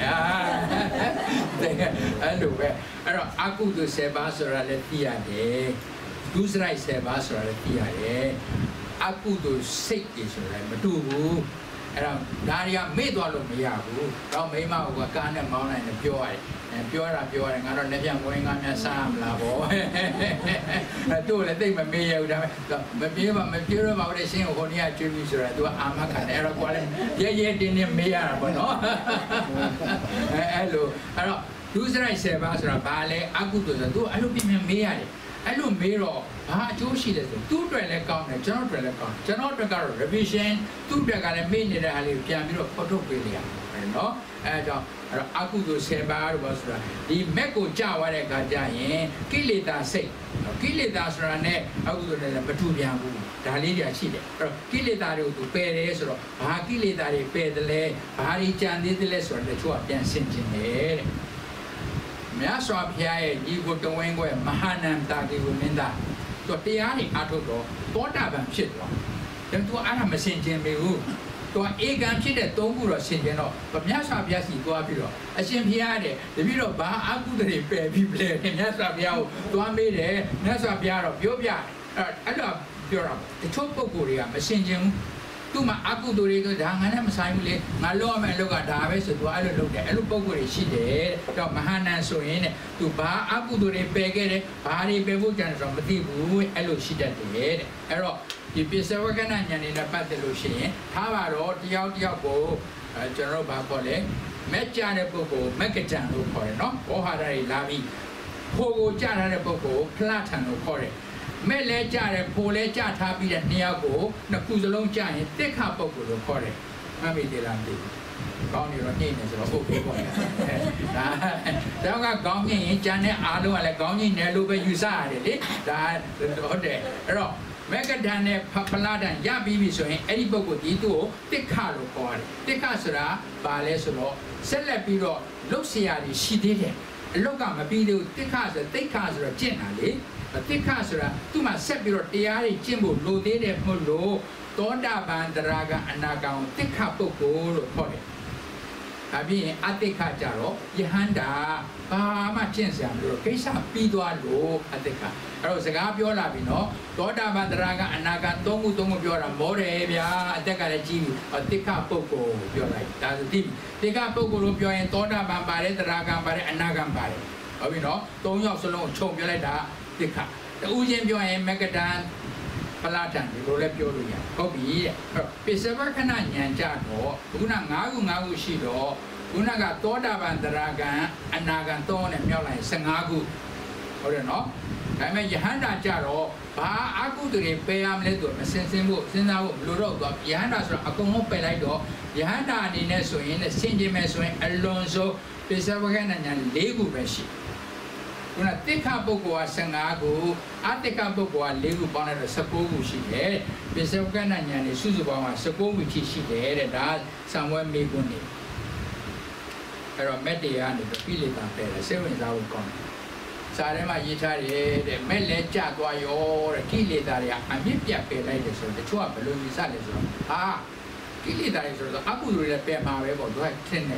အဲ့လိုပဲအဲ့တော့အကုသိုလ်7ပါးဆိုတာလည်းသိရတယ်ဒုစရိုက်7ပါးဆိုတာလည်းသိရတယ်အကုသိုလ်စိတ်တွေဆိုလည်းမတူဘူးအဲ့တော့ဒါတွေကမေ့သွားလို့မရဘူးတော့မိမကကားနဲ့မောင်းလိုက်တယ်ပြောရတယ်ပြောရတယ်ငါတော့လက်ပြန်ဝင်ကားများစားမလားဗောအဲ့တို့လည်းသိမမေ့ရဘူးဒါပေမဲ့မပြေးတော့ပါဘူးတဲ့ရှင်းကိုဟိုနေ့ကကျွေးပြီးဆိုတာ तू အာမခံတယ်အဲ့တော့ကွာလေရဲတင်းမေ့ရတာပေါ့နော်အဲ့လိုအဲ့တော့ဒုစရိုက်7ပါးဆိုတာဘာလဲအကုသိုလ်ဆို तू အဲ့လိုပြင်မေ့ရတယ်အဲ့လိုမေးတော့ဘာအကျိုးရှိလဲဆိုသူ့အတွက်လည်းကောင်းတယ်ကျွန်တော်အတွက်လည်းကောင်းကျွန်တော်အတွက်ကတော့ revision သူ့အတွက်ကလည်းမေ့နေတဲ့ဟာလေးကိုပြန်ပြီးတော့ဖော်ထုတ်ပေးနေရတယ်နော်အဲဒါကြောင့်အဲ့တော့အကုသိုလ်7ပါးလို့ပြောဆိုတာဒီမက်ကိုကြာသွားတဲ့အခါကျရင်ကိလေသာစိတ်ကိလေသာဆိုတာနဲ့အကုသိုလ်နဲ့မတူပြန်ဘူးဒါလေးတွေရှိတယ်အဲ့တော့ကိလေသာတွေကိုသူပယ်တယ်ဆိုတော့ဘာကိလေသာတွေပယ်တယ်လဲဘာတွေကြံသေးတယ်လဲဆိုတော့တချို့ကပြန်ဆင်ခြင်တယ်တဲ့မြတ်စွာဘုရားရဲ့ညီကိုတဝင်းခွဲမဟာနန္တာကေဝမင်းသားသူတရားနေအထုတ်တော့သောတာပန်ဖြစ်သွားတယ်သူအဲ့ဒါမစင်ကျင်ပေဘူးသူဧကံဖြစ်တဲ့၃ခုတော့စင်ကျင်တော့မြတ်စွာဘုရားစီသွားပြီးတော့အရှင်ဘုရားတဲ့တပည့်တော့ဘာအကုသိုလ်တွေပယ်ပြီးပြလဲမြတ်စွာဘုရားကိုသွားမေးတယ်မြတ်စွာဘုရားတော့ပြောပြအဲ့တော့ပြောတာတချို့ပုဂ္ဂိုလ်တွေကမစင်ကျင်ဘူးသူ့မှာအကုသိုလ်တွေကဒါငါနဲ့မဆိုင်ဘူးလေငါလောရမယ့်အလုပ်ကဒါပဲဆိုသူအဲ့လိုလုပ်တယ်အဲ့လိုပုံကိုယ်တွေရှိတယ်တော့မဟာနန်ဆိုရင်တဲ့သူဘာအကုသိုလ်တွေပယ်ခဲ့တယ်ဘာတွေပယ်ဖို့ကြံဆိုတော့မသိဘူးအဲ့လိုရှိတတ်တယ်တဲ့အဲ့တော့ဒီပစ္စဝကနာဉာဏ်နဲ့ပတ်သက်လို့ရှိရင်ထားပါတော့တယောက်ကိုကျွန်တော်တို့ဘာခေါ်လဲမက်ကြတဲ့ပုဂ္ဂိုလ်မက်ကကြံလို့ခေါ်တယ်နော်ဘောဟာရတွေလာပြီးဖိုးကိုကြထားတဲ့ပုဂ္ဂိုလ်ဖလားထံလို့ခေါ်တယ်မဲ့လဲကြတယ်ဖိုလဲကြထားပြီးတဲ့နှစ်ယောက်ကိုနှစ်ခုစလုံးကြရင်တိခါပုဂ္ဂိုလ်လို့ခေါ်တယ်မှတ်မိသေးလားမသိဘူးကောင်းနေတော့နှိမ့်နေဆိုတော့ဟုတ်ပြီပေါ့ဒါကကောင်းရင်ကြံတဲ့အားလုံးကလည်းကောင်းကြီးနယ်လို့ပဲယူဆရတယ်လေဒါဟုတ်တယ်အဲ့တော့မက်ကဒန်နဲ့ဖလားဒန်ရပြီးပြီဆိုရင်အဲ့ဒီပုဂ္ဂိုလ်ဒီသူ့ကိုတိခါလို့ခေါ်တယ်တိခါဆိုတာဘာလဲဆိုတော့ဆက်လက်ပြီးတော့လုတ်เสียရရှိသေးတယ်အလုတ်ကမပြီးသေးဘူးတိခါဆိုတိခါဆိုတော့ကျင့်တာလေတိခါဆိုတာသူ့မှာဆက်ပြီးတော့တရားတွေကျင့်ဖို့လိုသေးတယ်မဟုတ်လို့သောတာပန်တရားကအနာဂံတိခါပုဂ္ဂိုလ်လို့ခေါ်တယ်။အပြင်အတိခါကြတော့ယဟန္တာဘာမှကျင့်စရာမလိုကိစ္စပြီးသွားလို့အတိခါအဲ့တော့စကားပြောလာပြီနော်သောတာပန်တရားကအနာဂံသုံးခုပြောတာမောတယ်ဗျာအတက်ကလည်းကြီးပြီတိခါပုဂ္ဂိုလ်ပြောလိုက်ဒါဆိုတိခါပုဂ္ဂိုလ်လို့ပြောရင်သောတာပန်ပါတယ်တရားကံပါတယ်အနာဂံပါတယ်ဟုတ်ပြီနော်၃ယောက်စလုံးခြုံပြောလိုက်တာတိခါတူးချင်းပြောရင်မကဒန်ပလာတန်ဒီလိုလည်းပြောလို့ရဟုတ်ပြီတဲ့ပိစဝခဏဉာဏ်ကြတော့ခုန၅ခုရှိတော့ခုနကသောတာပန်တရားကံအနာဂံ၃နဲ့မြောက်လိုက်15ခုဟုတ်တယ်နော်ဒါပေမဲ့ယဟန္တာကြတော့ဘာအကုသိုလ်တွေပယ်ရမလဲဆိုမစင်ဖို့စဉ်းစားဖို့ဘလို့တော့သွားယဟန္တာဆိုတော့အကုန်လုံးပယ်လိုက်တော့ယဟန္တာအနေနဲ့ဆိုရင်ဆင်ခြင်မယ်ဆိုရင်အလွန်ဆုံးပိစဝခဏဉာဏ်၄ခုပဲရှိခုနတိခါပုဂ္ဂိုလ်က15ခုအတိခါပုဂ္ဂိုလ်က4ခုပေါင်းလိုက်တော့19ခုရှိတယ်ပစ္စဝကဏဉာဏ်နဲ့စုစုပေါင်းက19ခုရှိတယ်တဲ့ဒါသံဝဲမေကွန်းနေအဲ့တော့မက်တရားနေပြီးလေတာပဲစိတ်ဝင်စားဖို့ကောင်းတယ်စာထဲမှာရေးထားတယ်တဲ့မက်လဲကြသွားရောတဲ့ကိလေသာတွေအမြင့်ပြတ်ပယ်လိုက်တယ်ဆိုတော့တချို့ကဘယ်လိုယူဆလဲဆိုတော့ဟာကိလေသာတွေဆိုတော့အကုသိုလ်တွေလည်းပယ်မှာပဲပေါ့သူကထင်တယ်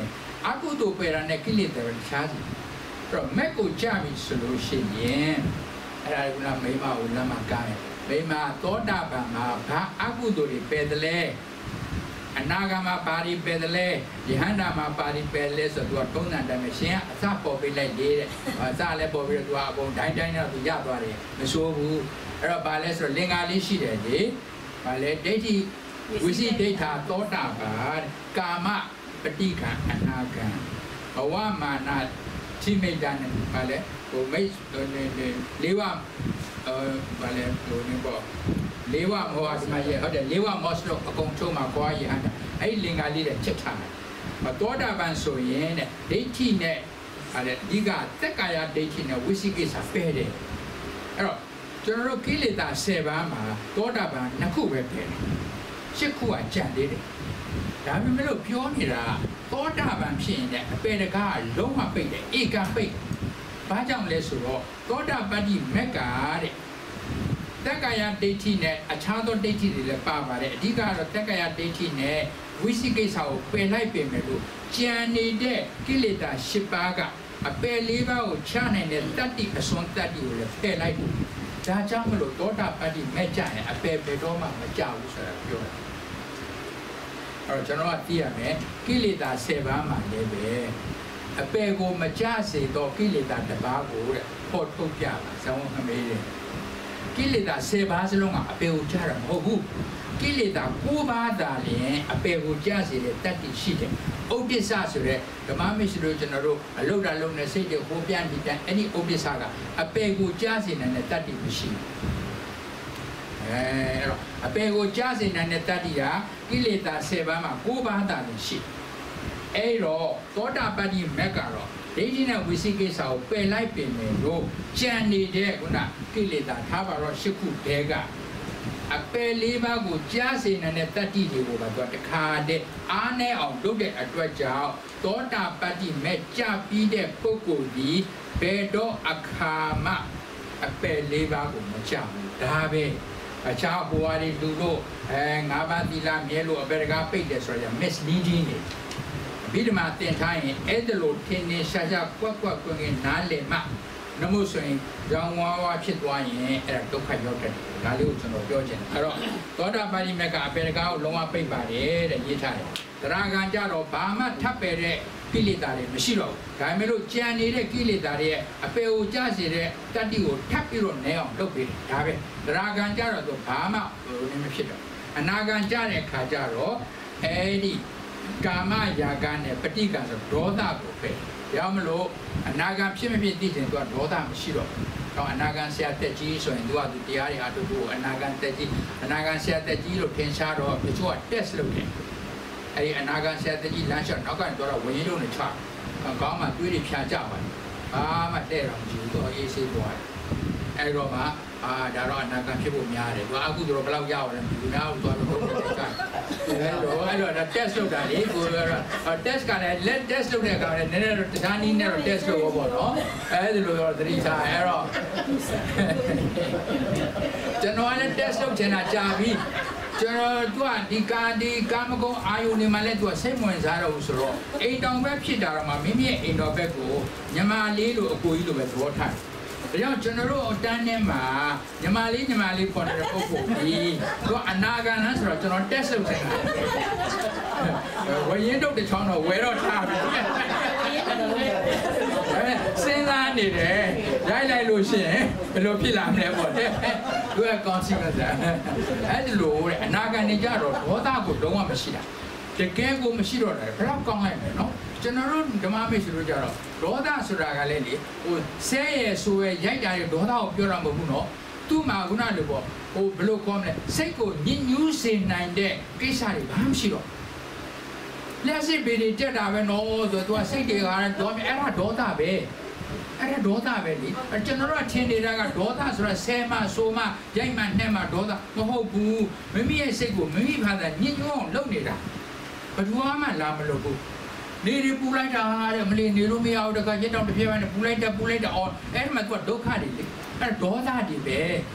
aku tu perane kili tercari. Pero mereka cami solusinya. Ada guna memang ulama kami. Memang toda bama aku tu di pedale. Anagama pari pedale, jihanda ma pari pedale sesuatu pun anda mesti asal populasi dia, asal le populasi tu abang dai-dai na tu jatuh hari, mesubu, ada balas lengali sih deh, balas deti, usi deta toda bar, kama petikan anaga, awam mana cimedan balas, umai lewam, balas ni bo. Lewa mau asmaya, ada lewa masuk akong cuma kuai ada. Ai lengali le cetak. Matoda banso ye ne, deti ne, ada diga tekaya deti ne wisiki sapede. Ero, jono kili ta seba ma, toda ban naku bebe. Cikku aja deh. Tapi melu pion ni lah, toda ban sih ne, pede kah loma pede, ikan pede. Bajang le suruh, toda badi mega deh. Tekaya deti ne, acado deti le papa le, diga ro tekaya deti ne, wisiki sao pelai pemelu, jani de kilita shipaga, ape liba o chane ne tati asong tati le pelai tu, dah jam melu toda padi meja ne, ape bedoma meja usara pio. Kalau jono dia ne, kilita seba malebe, ape go meja se do kilita tebago le, pot kopia, sama kami. Kilita seba selonga ape ucara mohu, kilita kuba dalih ape ujar sile tadi sih. Obisa sure, kemana sure jenero, lalu nasi je kubian kita, ini obisa ga ape ujar sile nene tadi mesti. Ape ujar sile nene tadi ya, kilita seba ma kuba dalih sih. Toda padi megaro. Jadi na wisiki sao pelai pemelo, jani deh guna kilita thapa ro siku dega. Ape lima gu jasi na ne tadi di gu batu kade ane au doge atwa jao. Toda padi meja pide poko di bedo akama. Ape lima gu macam dabe. Macam huari dulu ngabati lah melu aberga pede soalnya misleading ni. Bila mati thai, edelo tini saja kuat kuingin nale mak, namun soalnya jangan wawa citwa ini era dokha jodoh, lalu jodoh jodoh. Kalau toda bari mereka aperga ulunga pay bari, ini thai. Teragan jaro bama thapere kilitare mesiro. Kami lu jani le kilitare, ape ujasi le tadi u thapiro neong dobi. Tapi teragan jaro tu bama ini mesiro. Anagan jare kajaro, Kama jaga ne petikan roda gope. Ya melu anagan sih mesti dijin tu roda mesti lo. Kalau anagan siat teji so yang dua tu tiari atau tu anagan siat teji lo pensar lo itu tes lo ni. Anagan siat teji langsung nak kan tu orang wujud ni cak. Kalau mah tu di piaja kan. Mah terang jitu isi buat. Roma darah anagan sih punya ada. Tu aku tu belau jauh dan punya tu aku kan. Ada tes lo dah ni, tes kan, let tes lo ni kan, nenek tani nenek tes lo apa no? Lo terima era. Jangan ada tes lo jangan cabi. Jangan tuan di kamu ko ayu ni malah tuan semua zara usro. Tahun website darah mami ni web ko, nyamali lo ko itu betul tak. Yang cenderung orangnya mah, nyamali pun ada kopi. Tu anagan nas orang cenderung tes lu sengat. Wajib tu di sana, wero tak. Senang ni deh, jai lu sih, lu pilam ni pun. Dua konsekuensi. Lu anagan ni jaro, otak aku doang mesti dah. Jika aku mesti dah, berapa kau ni, no? Cenderung demam mesti jaro. Roda sudah kali ni, saya suwe jadi roda opiora mabuno, tu maguna lebo, belum kau ni, saya ko new sen nande, kisah ni baham siro. Lasi beri jadi apa no, tu saya kira dom era roda be ni. Cenderung cendera kan roda sudah sema soma, jangan nama roda, mahu bu, memi saya ko memi pada new long ni dah. Berdua mana lama logo. Ni pulai dah ada meli ni rumi awak dah kerja tahun depan ni pulai dah on. Macam tu dokha ni, ada dosa di be.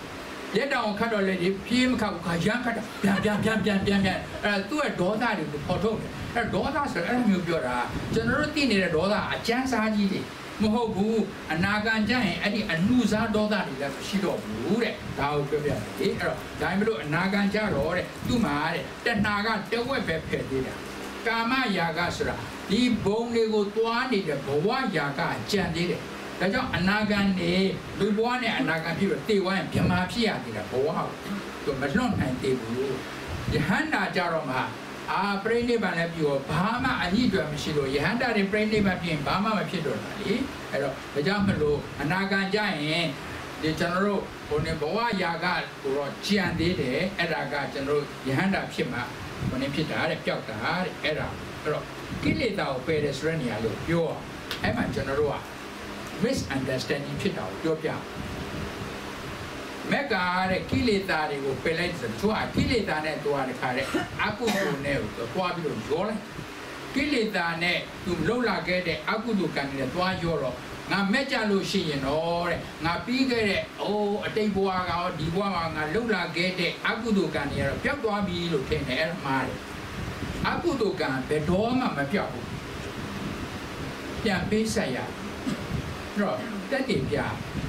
လက်တောင်ခတ်တော့လေဒီပြေးမခတ်ဘူးခါရမ်းခတ်တော့ပြန်အဲ့သူ့ရဲ့ဒေါသတွေကိုပေါ်ထုတ်တယ်အဲ့ဒေါသဆိုအဲ့လိုမျိုးပြောတာကျွန်တော်တို့သိနေတဲ့ဒေါသအကျန်းစားကြီးတွေမဟုတ်ဘူးအနာဂတ်ကျရင်အဲ့ဒီအနုစားဒေါသတွေလည်းရှိတော့ဘူးတဲ့ဒါကိုပြောပြတယ်လေအဲ့တော့ဒါမှမလို့အနာဂတ်ကျတော့တဲ့သူ့မှာတဲ့တဏှာကတဝက်ပဲဖယ်သေးတာကာမရာဂဆိုတာဒီဘုံတွေကိုတွားနေတဲ့ဘဝရာဂကြံသေးတယ်ဒါကြောင့်အနာဂတ်နေလူဘဝနဲ့အနာဂတ်ဖြစ်တော့တေဝါရင်ပြမာဖြစ်ရသေးတာဘဝကိုသူမလွတ်နိုင်သေးဘူးယဟန္တာကြတော့မှပရိနိဗ္ဗာန်လည်းပြောဘာမှအညှိတွယ်မရှိလို့ယဟန္တာတွေပရိနိဗ္ဗာန်ပြင်ဘာမှမဖြစ်တော့တာလေအဲ့တော့ဒါကြောင့်မလို့အနာဂတ်ကြရင်ဒီကျွန်တော်တို့ဘုံနဲ့ဘဝရာဂကိုတော့ကြံသေးတယ်အဲ့ဒါကကျွန်တော်တို့ယဟန္တာဖြစ်မှဘုံနဲ့ဖြစ်တာတဲ့ပျောက်တာတဲ့အဲ့ဒါအဲ့တော့ကိလေသာကိုပယ်တယ်ဆိုတဲ့နေရာလို့ပြောအဲ့မှာကျွန်တော်တို့က misunderstanding ဖြစ်တာကိုပြောပြမက်ကတဲ့ကိလေသာတွေကိုပယ်လိုက်ဆိုတော့ကိလေသာနဲ့တွားတဲ့ခါတဲ့အကုသိုလ်နဲ့တွားပြီးတော့ရောလိုက်ကိလေသာနဲ့သူလှုပ်လာခဲ့တဲ့အကုသိုလ်ကံနဲ့တွားရောတော့ငါမက်ကြလို့ရှိရင်တော့တဲ့ငါပြီးခဲ့တဲ့အတိတ်ဘဝကရောဒီဘဝမှာငါလှုပ်လာခဲ့တဲ့အကုသိုလ်ကံတွေကတော့ပျောက်သွားပြီလို့ထင်တယ်အဲ့မှာအကုသိုလ်ကံဘယ်တော့မှမပျောက်ဘူးပြန်ပေးဆက်ရတော့တက်တည်ပြ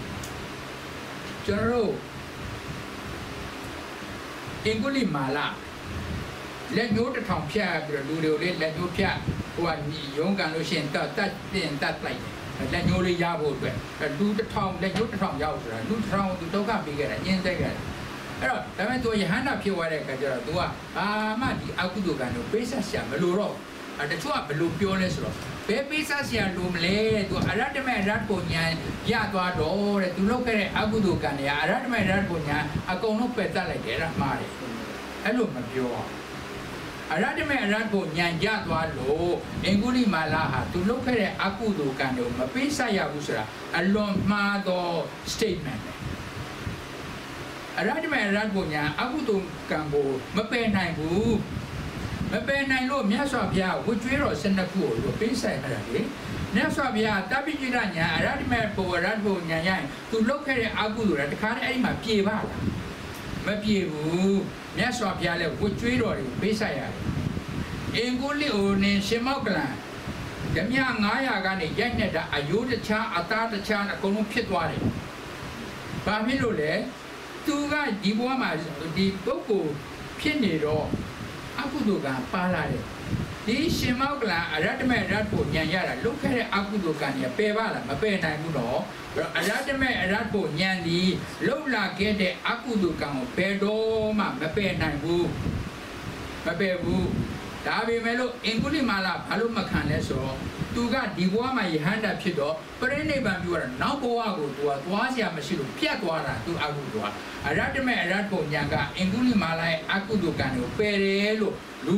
ကျွန်တော်တို့အင်္ဂုလိမာလာလက်ညှိုးတစ်ထောင်ဖြတ်ပြီးတော့လူတွေကိုလက်ညှိုးဖြတ်ဟိုကရုံးကန်လို့ရှိရင်တတ်လိုက်လက်ညှိုးလေးရဖို့အတွက်လူတစ်ထောင်လက်ညှိုးတစ်ထောင်ရောက်ဆိုတာလူတစ်ထောင်သူဒုက္ခပေးခဲ့တာညှင်းသက်ခဲ့တာအဲ့တော့ဒါပေမဲ့သူယဟန္တာဖြစ်သွားတဲ့အခါကျတော့ तू ကဘာမှဒီအကုသိုလ်ကံကိုပေးဆက်ရှာမလို့တော့တချို့ကဘယ်လိုပြောလဲဆိုတော့ဘယ်ပေးဆက်ရှာလို့မလဲ तू အရတ္တမေရတ်ကိုညာရသွားတော့တဲ့ तू လုပ်ခဲ့တဲ့အကုသိုလ်ကံတွေအရတ္တမေရတ်ကိုညာအကုန်လုံးပယ်တတ်လိုက်တယ်အဲ့ဒါမှားတယ်အဲ့လိုမပြောအရတ္တမေရတ်ကိုညာရသွားလို့အင်္ဂုလိမာလာဟာ तू လုပ်ခဲ့တဲ့အကုသိုလ်ကံတွေကိုမပေးဆက်ရဘူးဆိုတာအလွန်မှားသော statement အရတ္တမေရတ်ကိုညာအကုသိုလ်ကံကိုမပယ်နိုင်ဘူးမပယ်နိုင်လို့မြတ်စွာဘုရားဝှကျွေးတော်12ခုကိုပေးဆိုင်ရတာလေမြတ်စွာဘုရားတပိจิตညာအရတ္တမေဘောရတ်ကိုညာရရင်သူလုပ်ခဲ့တဲ့အကုသိုလ်တွေတခါတည်းအဲ့ဒီမှာပြေပါလားမပြေဘူးမြတ်စွာဘုရားလည်းဝှကျွေးတော်တွေကိုပေးဆိုင်ရတယ်အင်္ဂုလိအိုနေရှင်မောကလံဓမြ900ကနေရိုက်နေတာအယိုးတခြားအသားတခြားအကုန်လုံးဖြစ်သွားတယ်ဘာဖြစ်လို့လဲသူကဒီဘဝမှာဒီပုဂ္ဂိုလ်ဖြစ်နေတော့အကုသိုလ်ကပါလာတယ်ဒီရှင်မောကလံအရတ္တမေရတ်ကိုညံရတာလုခဲ့တဲ့အကုသိုလ်ကံကြီးပယ်ပါလားမပယ်နိုင်ဘူးတော့အရတ္တမေရတ်ကိုညံဒီလှုပ်လာခဲ့တဲ့အကုသိုလ်ကံကိုဘယ်တော့မှမပယ်နိုင်ဘူးမပယ်ဘူးဒါပေမဲ့လို့အင်္ဂုလိမာလာဘာလို့မခံလဲဆိုတော့သူကဒီဘဝမှာယဟန္တာဖြစ်တော့ပရိနိဗ္ဗာန်ပြုရတာနောက်ဘဝကိုသူကသွားเสียမရှိလို့ပြတ်သွားတာသူအကုသိုလ်ကအရတ္တမေအရတ္တပုံညာကအင်္ဂုလိမာလာရဲ့အကုသိုလ်ကံကိုပယ်တယ်လို့လူ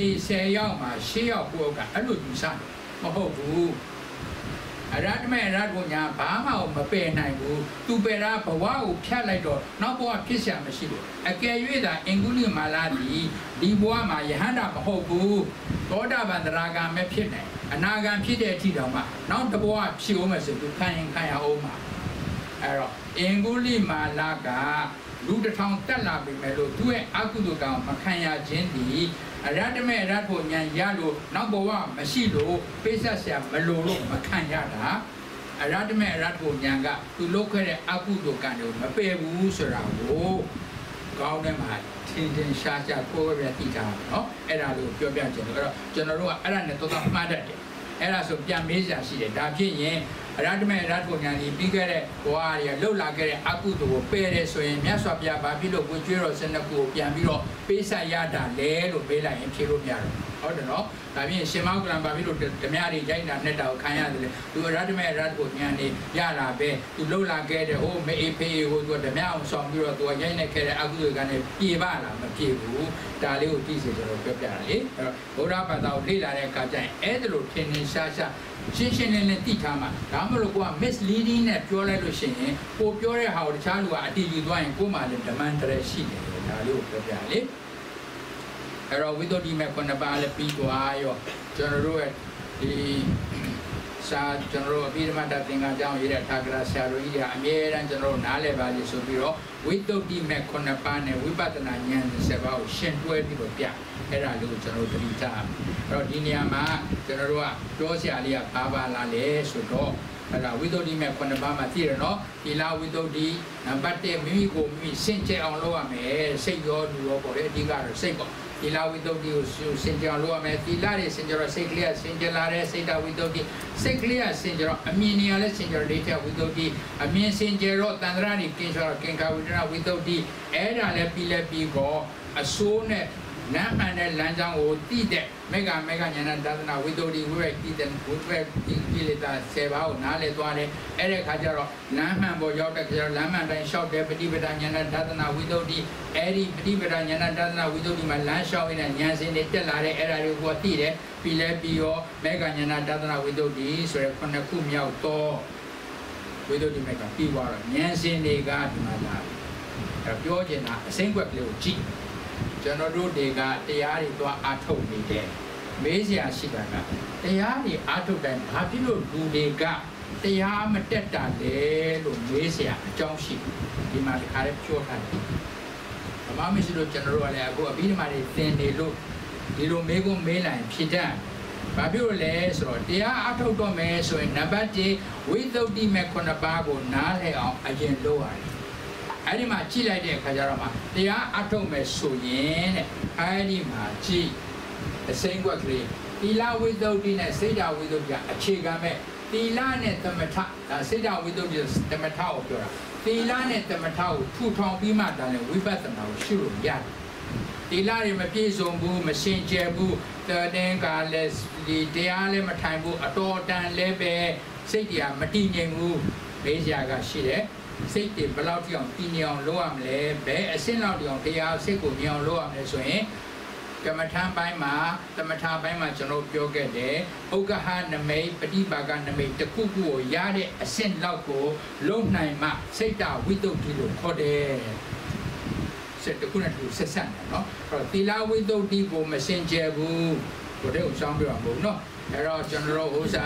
10ယောက်မှာ10ယောက်ကိုကအဲ့လိုယူဆတယ်မဟုတ်ဘူးအရတ္တမေအရတ္တပုံညာဘာမှမပယ်နိုင်ဘူးသူပယ်တာဘဝကိုဖြတ်လိုက်တော့နောက်ဘဝဖြစ်เสียမရှိလို့အကယ်၍သာအင်္ဂုလိမာလာဒီဘဝမှာယဟန္တာမဟုတ်ဘူးသောတာပန်တရာဂံပဲဖြစ်နေအနာဂံဖြစ်တဲ့အထိတောင်မှနောက်တစ်ဘဝဖြစ်အောင်မယ်ဆိုသူခံရင်ခံရအောင်မှာအဲ့တော့အင်္ဂုလိမာလာကလူတစ်ထောင်တက်လာပြီမဲ့လို့သူ့ရဲ့အကုသိုလ်ကံမခံရခြင်းဒီအရတ္တမေရတ်ကိုညာရလို့နောက်ဘဝမရှိလို့ပိဿဆရာမလို့မခံရတာအရတ္တမေရတ်ကိုညာကသူလုပ်ခဲ့တဲ့အကုသိုလ်ကံကိုမပယ်ဘူးဆိုတာကိုကောင်းတဲ့မှာထင်ထင်ရှားရှားကိုယ်ပဲသိထားတယ်နော်အဲ့ဒါလို့ပြောပြချင်တယ်အဲ့တော့ကျွန်တော်တို့ကအဲ့ဒါနဲ့တော့မှားတတ်တယ်အဲ့ဒါဆိုပြန်မေးစရာရှိတယ်ဒါဖြစ်ရင်အရတ္တမေရတ်ကိုညာဒီပြီးခဲ့တဲ့ဘဝတွေလှုပ်လာခဲ့တဲ့အကုသိုလ်ကိုပယ်တယ်ဆိုရင်မြတ်စွာဘုရားဘာဖြစ်လို့ဝှကျွေးတော်12ခုကိုပြန်ပြီးတော့ပေးဆက်ရတာလဲလို့မေးလိုက်ရင်ဖြေလို့မရတော့ဟုတ်တယ်နော်ဒါပြင်ရှင်မောကလံဘာဖြစ်လို့ဓမြတွေရိုက်တာနဲ့တာကိုခံရတယ်လေသူအရတ္တမေရတ်ကိုညာနေရတာပဲသူလှုပ်လာခဲ့တဲ့ဟိုမေဖေးဟိုသူဓမြအောင်ဆောင်ပြီးတော့သူရိုက်နေခဲ့တဲ့အကုသိုလ်ကနေပြေပါလားမပြေဘူးဒါလေးကိုသိစေကျွန်တော်ပြောပြတာလေအဲ့တော့ဘုရားဘာသာကိုလေ့လာတဲ့အခါကျရင်အဲ့ဒါလို့ထင်ထင်ရှားရှားရှင်းရှင်းလင်းလင်းသိထားမှာဒါမှမဟုတ်ကိုက misleading နဲ့ပြောလိုက်လို့ရှိရင်ကိုပြောတဲ့ဟာကိုတခြားလူကအတီးယူသွားရင်ကိုမှလည်း demand တရရှိတယ်ဒါလေးကိုပြောပြလေအဲ့တော့ဝိသုဒ္ဓိမေ9ပါးလည်းပြီးသွားရောကျွန်တော်တို့ရဲ့ဒီစာကျွန်တော်တို့အပိဓမ္မတသင်္ကန်းကြောင်းရေးတဲ့ထာဂရဆရာတို့ကြီးကအမြဲတမ်းကျွန်တော်တို့နားလည်ပါလိမ့်ဆိုပြီးတော့ဝိသုဒ္ဓိမဲ့9ပါးနဲ့ဝိပဿနာဉာဏ်10ပါးကိုရှင်းတွဲပြီးတော့ပြအဲ့ဒါလေးကိုကျွန်တော်တို့သတိထားအဲ့တော့ဒီနေရာမှာကျွန်တော်တို့ကပြောစရာလေးကဘာပါလာလဲဆိုတော့အဲ့ဒါဝိသုဒ္ဓိမဲ့9ပါးမှာသိရနော်ဒီလာဝိသုဒ္ဓိနံပါတ်1မိမိကိုမိမိစင်ကြယ်အောင်လုပ်ရမယ်စိတ်ရောလူရောပေါ့လေအဓိကတော့စိတ်ပေါ့ဒီလာဝိသုဒ္ဓိကိုစင်ကြယ်အောင်လုပ်ရမယ်ဒီလာတွေစင်ကြယ်တော့စိတ်ကလေးကစင်ကြယ်လာတဲ့စိတ်တဝိသုဒ္ဓိစိတ်ကလေးကစင်ကြယ်တော့အမြင်နေရာလဲစင်ကြယ်လေးတဲ့ဝိသုဒ္ဓိအမြင်စင်ကြယ်တော့တန္တရာတွေကင်းဆိုတော့ကင်္ခာဝိတ္တဝိသုဒ္ဓိအဲ့ဒါလည်းပြီးတော့အစိုးနဲ့နမ်းမှန်တဲ့လမ်းကြောင်းကိုတည်တဲ့မေဃဉာဏတသနာဝိသုဒ္ဓိဝိဝေကိတဝိဝေကိလေသာ10ပါးကိုနားလည်သွားတယ်အဲ့ဒီခါကျတော့လမ်းမှန်ပေါ်ရောက်တဲ့ခါကျတော့လမ်းမှန်တိုင်းလျှောက်တဲ့ပฏิပဒါဉာဏတသနာဝိသုဒ္ဓိအဲ့ဒီပฏิပဒါဉာဏတသနာဝိသုဒ္ဓိမှာလမ်းလျှောက်နေတဲ့ဉာဏ်စဉ်တွေတက်လာတဲ့အဲ့ဒါတွေကိုသိတယ်ပြီးရောမေဃဉာဏတသနာဝိသုဒ္ဓိဆိုရယ်ခုနှစ်ခုမြောက်တော့ဝိသုဒ္ဓိမေဃပြီးသွားတော့ဉာဏ်စဉ်တွေကဒီမှာလာတယ်ပြောချင်တာအစိမ့်ကွက်ကလေးကိုကြည့်ကျွန်တော်တို့တွေကတရားတွေသွားအားထုတ်နေတယ်မေးစရာရှိတာကတရားတွေအားထုတ်တိုင်းဘာဖြစ်လို့လူတွေကတရားမတက်တာလဲလို့မေးစရာအကြောင်းရှိဒီမှာဒီခါလေးပြောထားတယ်။ဘာမှမရှိလို့ကျွန်တော်တို့ကလည်းအခုအပြီးဒီမှာတွေသင်နေလို့ဒီလိုမေးခွန်းမေးလိုက်ဖြစ်တတ်ဘာဖြစ်လို့လဲဆိုတော့တရားအားထုတ်တော့မယ်ဆိုရင်နံပါတ်1ဝိသုဒ္ဓိမဲ့9ပါးကိုနားလည်အောင်အရင်လုပ်ရတယ်အဲ့ဒီမှာကြည့်လိုက်တဲ့အခါကျတော့မှတရားအထုတ်မဲ့ဆိုရင်တဲ့အဲ့ဒီမှာကြည့်အစိမ့်ကွက်ကလေးသီလဝိသုဒ္ဓိနဲ့စိတ်ဓာဝိသုဒ္ဓိအခြေခံမဲ့သီလနဲ့သမထဒါစိတ်ဓာဝိသုဒ္ဓိသမထကိုပြောတာသီလနဲ့သမထကိုထူထောင်ပြီးမှဒါလည်းဝိပဿနာကိုရှုလို့ရတယ်သီလတွေမပြည့်စုံဘူးမစင်ကြယ်ဘူးတဲ့ကလည်းဒီတရားလည်းမထိုင်ဘူးအတော်တန်လည်းပဲစိတ်တရားမတည်ငြိမ်ဘူးဘေးစရာကရှိတယ်စိတ်တွေဘယ်လောက်ထိအောင်တည်ငြိမ်အောင်လုပ်ရမလဲဘယ်အဆင့်လောက်ထိအောင်တရားစိတ်ကိုမြင်အောင်လုပ်ရမလဲဆိုရင်ကမ္မထပိုင်းမှာသမထပိုင်းမှာကျွန်တော်ပြောခဲ့တယ်ဥက္ကဟနမိတ်ပฏิပါကနမိတ်တစ်ခုခုကိုရတဲ့အဆင့်လောက်ကိုလုံနိုင်မှစိတ်တဝိသုဒ္ဓိလို့ခေါ်တယ်စိတ်တစ်ခုနဲ့တစ်ခုဆက်ဆက်တယ်နော်အဲ့တော့သီလဝိသုဒ္ဓိကိုမစင်ကြယ်ဘူးဘုရားကိုစောင်းပြပါမို့နော်အဲ့တော့ကျွန်တော်ဥစ္စာ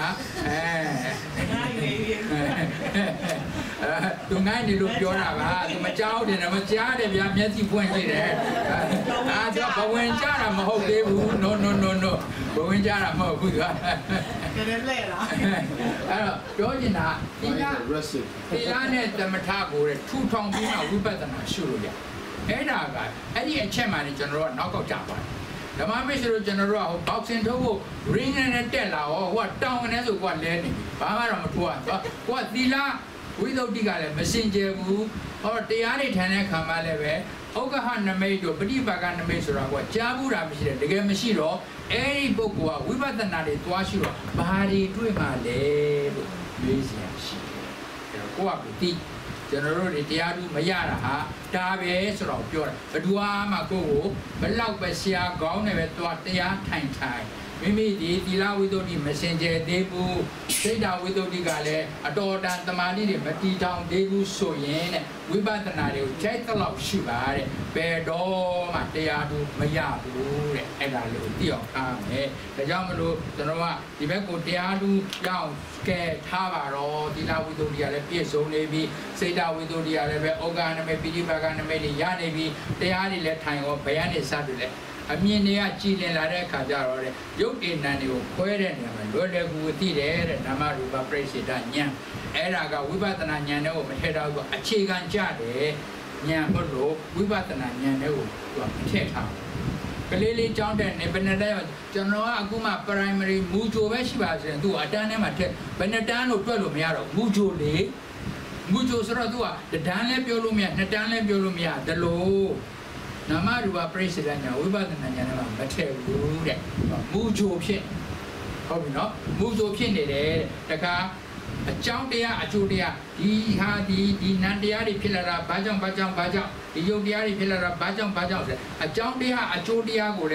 သူငိုင်းနေလို့ပြောတာပါသူမကြောက်တယ်မကြားတယ်ဗျာမျက်စိဖွင့်ကြည့်တယ်ဒါဘဝင်ကြတာမဟုတ်သေးဘူး no ဘဝင်ကြတာမဟုတ်ဘူးကွာကဲလဲလားအဲ့တော့ပြောချင်တာဒီကနဲ့သမထကိုထူထောင်ပြီးမှဝိပဿနာရှုလို့ရအဲ့ဒါကအဲ့ဒီအချက်မှလည်းကျွန်တော်တို့ကနောက်ကောက်ကြပါတယ်ဓမ္မမစ္စလို့ကျွန်တော်တို့ကဟို boxing ထုတ်ဖို့ ring နဲ့တက်လာဟောဟိုကတောင်းကနေဆိုကိုကလဲနေဘာမှတော့မထိုးရဘူးကိုကသီလဝိသုဒ္ဓိကလည်းမစင်ကြယ်ဘူးဟောတရားတွေထန်တဲ့ခံမှလည်းပဲဥက္ကဟနမိတ်တို့ပฏิပါကနမိတ်ဆိုတာကကြားဘူးတာမရှိတယ်တကယ်မရှိတော့အဲ့ဒီပုဂ္ဂိုလ်ကဝိပဿနာတွေသွားရှိတော့ဘာတွေတွေ့မှလဲလို့မေးစရာရှိတယ်အဲ့တော့ကိုကတိကျွန်တော်တို့တရားသူမရတာဟာဒါပဲဆိုတော့ပြောတာဘယ်သူမှကိုယ့်ကိုဘလောက်ပဲဆရာကောင်းနေပဲသွားတရားထိုင်မိမိဒီသီလဝိသုဒ္ဓိမစင်ကြယ်သေးဘူးစိတ်ဓာဝိသုဒ္ဓိကလည်းအတော်တန်တမာတိတွေမတီတောင်သေးဘူးဆိုရင်တဲ့ဝိပဿနာတွေကိုကြိုက်တဲ့လောက်ရှိပါတဲ့ဘယ်တော့မှတရားသူမရဘူးတဲ့အဲ့ဒါလေးကိုသိအောင်ထားမယ်ဒါကြောင့်မလို့ကျွန်တော်ကဒီဘက်ကိုတရားသူရအောင်ကဲထားပါတော့သီလဝိသုဒ္ဓိကလည်းပြည့်စုံနေပြီစိတ်ဓာဝိသုဒ္ဓိကလည်းပဲဩဃနမိတ်ပိဋိပါကနမိတ်တွေရနေပြီတရားတွေလည်းထိုင်ရောဘယ်ကနေစတယ်လဲအမြင်တွေကကြည်လင်လာတဲ့အခါကျတော့လေရုပ်တည်နံတွေကိုခွဲတဲ့နေရာမှာလွယ်လွယ်ကူကူသိတယ်တဲ့နာမရူပပရိစ္ဆေဒဉာဏ်အဲ့ဒါကဝိပဿနာဉာဏ်တွေကိုမထည့်တော့ဘူးအခြေခံကြတယ်ဉာဏ်ဟုတ်လို့ဝိပဿနာဉာဏ်တွေကိုသူကမထည့်ထားကလေးလေးကြောင်းတဲ့နေဘယ်နဲ့လဲကျွန်တော်ကအခုမှ primary မူဂျိုပဲရှိပါစေသူအတန်းထဲမှာထည့်ဘယ်နှတန်းလို့တွက်လို့မရတော့မူဂျိုလေမူဂျိုဆိုတော့သူကတန်းလည်းပြောလို့မရနှစ်တန်းလည်းပြောလို့မရဒလို့နာမရူပပရိစ္ဆေဒဉာဏ်ဝိပဿနာဉာဏ်နဲ့မထည့်ဘူးတဲ့မူဂျိုဖြစ်ဟုတ်ပြီနော်မူဂျိုဖြစ်နေတယ်တခါအကြောင်းတရားအကျိုးတရားဒီနံတရားတွေဖြစ်လာတာဘာကြောင့်ဒီယုတ်တရားတွေဖြစ်လာတာဘာကြောင့်ဆိုအကြောင်းတရားအကျိုးတရားကိုလည်း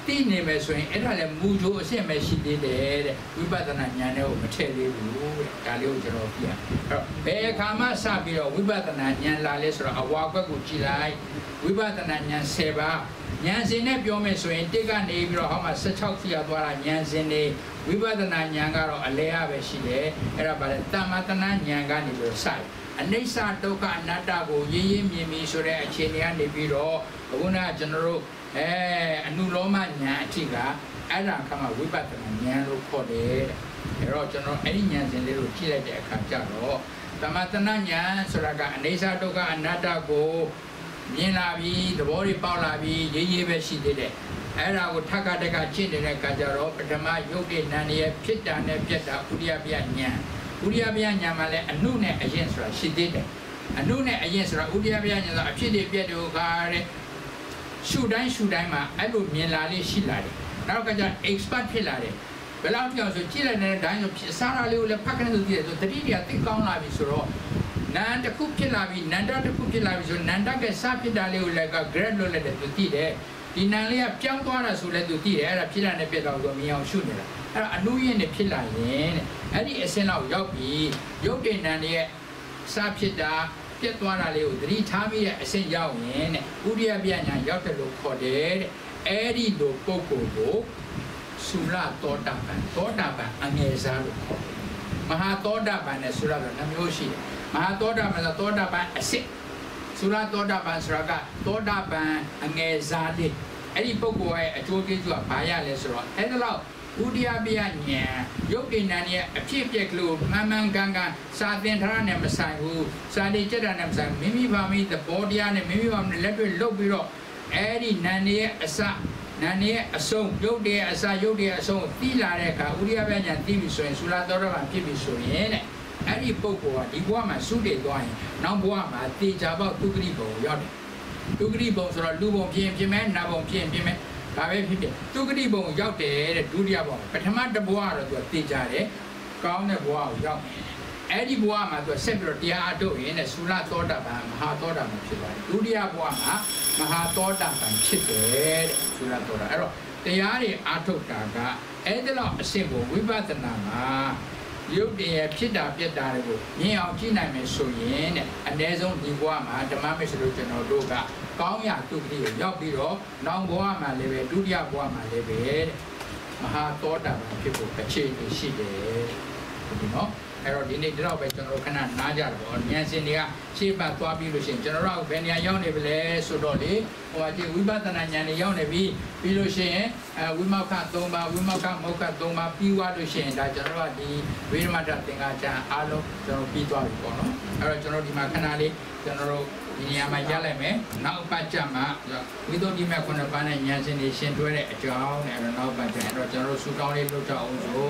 တိနေမယ်ဆိုရင်အဲ့ဒါလည်းမူချိုးအဆင့်ပဲရှိသေးတယ်တဲ့ဝိပဿနာဉာဏ်နဲ့ကိုမထည့်သေးဘူးတဲ့ဒါလေးကိုကျွန်တော်ပြရအဲ့တော့ဘယ်အခါမှစပြီးတော့ဝိပဿနာဉာဏ်လာလဲဆိုတော့အဝါကွက်ကိုကြည့်လိုက်ဝိပဿနာဉာဏ်10ပါးဉာဏ်စဉ်နဲ့ပြောမယ်ဆိုရင်တစ်ကနေပြီးတော့ဟောမှာ16ဖြာသွားတာဉာဏ်စဉ်တွေဝိပဿနာဉာဏ်ကတော့အလဲရပဲရှိတယ်အဲ့ဒါဗါလဲတမ္မတနာဉာဏ်ကနေပြီးတော့စတယ်အနိစ္စဒုက္ခအနတ္တကိုရင်းရင်းမြင်ပြီးဆိုတဲ့အခြေအနေကနေပြီးတော့အခုနကကျွန်တော်တို့အနုလောမဉာဏ်အထိကအဲ့ဒါကမှဝိပဿနာဉာဏ်လို့ခေါ်တယ်အဲ့တော့ကျွန်တော်အဲ့ဒီဉာဏ်စဉ်လေးကိုကြည့်လိုက်တဲ့အခါကျတော့တမ္မတနာဉာဏ်ဆိုတာကအနိစ္စဒုက္ခအနတ္တကိုမြင်လာပြီးသဘောတွေပေါက်လာပြီးရေးရေးပဲရှိသေးတယ်အဲ့ဒါကိုထပ်ခါတက်ကကျင့်နေတဲ့အခါကျတော့ပထမယုတ်တဲ့နာနေရဖြစ်တာနဲ့ပြက်တာဥရိယပြဉာဏ်ဥရိယပြဉာဏ်မှာလည်းအနုနဲ့အရင်ဆိုတာရှိသေးတယ်အနုနဲ့အရင်ဆိုတာဥရိယပြဉာဏ်ဆိုတာအဖြစ်တွေပြက်တို့ခါတဲ့ရှုတိုင်းမှာအဲ့လိုမြင်လာလေးရှိလာတယ်နောက်ကကျ expert ဖြစ်လာတယ်ဘယ်လောက်ပြောင်ဆိုကြည့်လိုက်တဲ့တိုင်းဆိုဖြစ်စားရလေးကိုလည်းဖတ်ကနေဆိုကြည့်တယ်ဆိုတတိယသိကောင်းလာပြီဆိုတော့နန္တခုဖြစ်လာပြီနန္တတစ်ခုဖြစ်လာပြီဆိုနန္တကစဖြစ်တာလေးကိုလည်းက grade လို့လည်းသူသိတယ်ဒီနန်လေးကပြောင်းသွားတာဆိုလည်းသူသိတယ်အဲ့ဒါဖြစ်တာနဲ့ပြတ်တော့ဆိုမြင်အောင်ရှုနေတာအဲ့တော့အနုရင်နဲ့ဖြစ်လာရင်တဲ့အဲ့ဒီအစင်းလောက်ရောက်ပြီရုပ်တင်နန်ရဲ့စဖြစ်တာပြတ်သွားတာလေးကိုသတိထားပြီးတဲ့အဆင့်ရောက်ရင်တဲ့ဥရိယပြညာရောက်တယ်လို့ခေါ်တယ်တဲ့အဲ့ဒီလိုပုဂ္ဂိုလ်ကိုသုလသောတာပန်အငယ်စားလို့ခေါ်တယ်မဟာသောတာပန်နဲ့သုလတော့နှမျိုးရှိတယ်မဟာသောတာပန်ဆိုသောတာပန်အစစ်သုလသောတာပန်ဆိုတာကသောတာပန်အငယ်စားလေးအဲ့ဒီပုဂ္ဂိုလ်ရဲ့အကျိုးကျေးဇူးကဘာရလဲဆိုတော့အဲ့ဒါတော့ဥဒိယပြညာရုပ်တည်ဉာဏ်ရဲ့အဖြစ်အပျက်ကလို့မှန်မှန်ကန်ကန်စာသင်ထားနဲ့မဆိုင်ဘူးစာတိကျက်တာနဲ့မဆိုင်မိမိဘာမိသဘောတရားနဲ့မိမိဘာမိလက်တွေ့လုပ်ပြီးတော့အဲ့ဒီဉာဏ်ရဲ့အစဉာဏ်ရဲ့အဆုံးရုပ်တည်ရဲ့အစရုပ်တည်ရဲ့အဆုံးသိလာတဲ့အခါဥဒိယပြညာသိပြီဆိုရင်သုလသောတာပန်ဖြစ်ပြီဆိုရင်တဲ့အဲ့ဒီပုဂ္ဂိုလ်ကဒီဘဝမှာသုတေသွားရင်နောက်ဘဝမှာတေချာပေါက်ဒုက္ခရိဘုံရောက်တယ်ဒုက္ခရိဘုံဆိုတော့လူဘုံဖြစ်မယ်နတ်ဘုံဖြစ်မယ်ဒါပဲဖြစ်ဖြစ်ဒုက္ခရိဘုံရောက်တယ်တဲ့ဒုတိယဘဝပထမတစ်ဘဝတော့သူတေချာတယ်ကောင်းတဲ့ဘဝကိုရောက်တယ်အဲ့ဒီဘဝမှာသူဆက်ပြီးတော့တရားအထုတ်ရင်တဲ့သုလသောတာပန်မဟာသောတာပန်ဖြစ်သွားတယ်ဒုတိယဘဝမှာမဟာသောတာပန်ဖြစ်တယ်တဲ့သုလသောတာအဲ့တော့တရားတွေအထုတ်တာကအဲ့ဒီလောက်အဆင့်ကိုဝိပဿနာမှာရုပ်တည်ရဖြစ်တာပြက်တာတွေကိုမြင်အောင်ကြည့်နိုင်မယ်ဆိုရင်တဲ့အနည်းဆုံးဒီဘဝမှာဓမ္မမစ္စလို့ကျွန်တော်တို့ကကောင်းရာတုတိကိုရောက်ပြီးတော့နောက်ဘဝမှာလည်းပဲဒုတိယဘဝမှာလည်းပဲမဟာသောတာပန်ဖြစ်ဖို့အခြေအနေရှိတယ်ဒီနော်အဲ့တော့ဒီနေ့ဒီတော့ပဲကျွန်တော်ခဏနားကြတော့ဉာဏ်ရှင်တွေကရှေ့ပတ်သွားပြီးလို့ရှိရင်ကျွန်တော်တို့ဘယ်နေရာရောက်နေပြီလဲဆိုတော့လေဟိုကဒီဝိပဿနာဉာဏ်တွေရောက်နေပြီပြီးလို့ရှိရင်ဝိမောက္ခ3ပါးဝိမောက္ခမုက္ခ3ပါးပြီးသွားလို့ရှိရင်ဒါကျွန်တော်တို့ကဒီဝိရမတ္တသင်္ဃာကျမ်းအားလုံးကျွန်တော်ပြီးသွားပြီပေါ့နော်အဲ့တော့ကျွန်တော်ဒီမှာခဏလေးကျွန်တော်တို့ဒီနေရာမှာရလိုက်မယ်နောက်ပတ်ကြမှာဝိသုဒ္ဓိမေ9ပါးနဲ့ဉာဏ်ရှင်တွေရှင်းတွဲတဲ့အကြောင်းနဲ့အဲ့တော့နောက်ပတ်ကြအဲ့တော့ကျွန်တော်တို့စူတောင်းလေးလုပ်ကြအောင်ဆို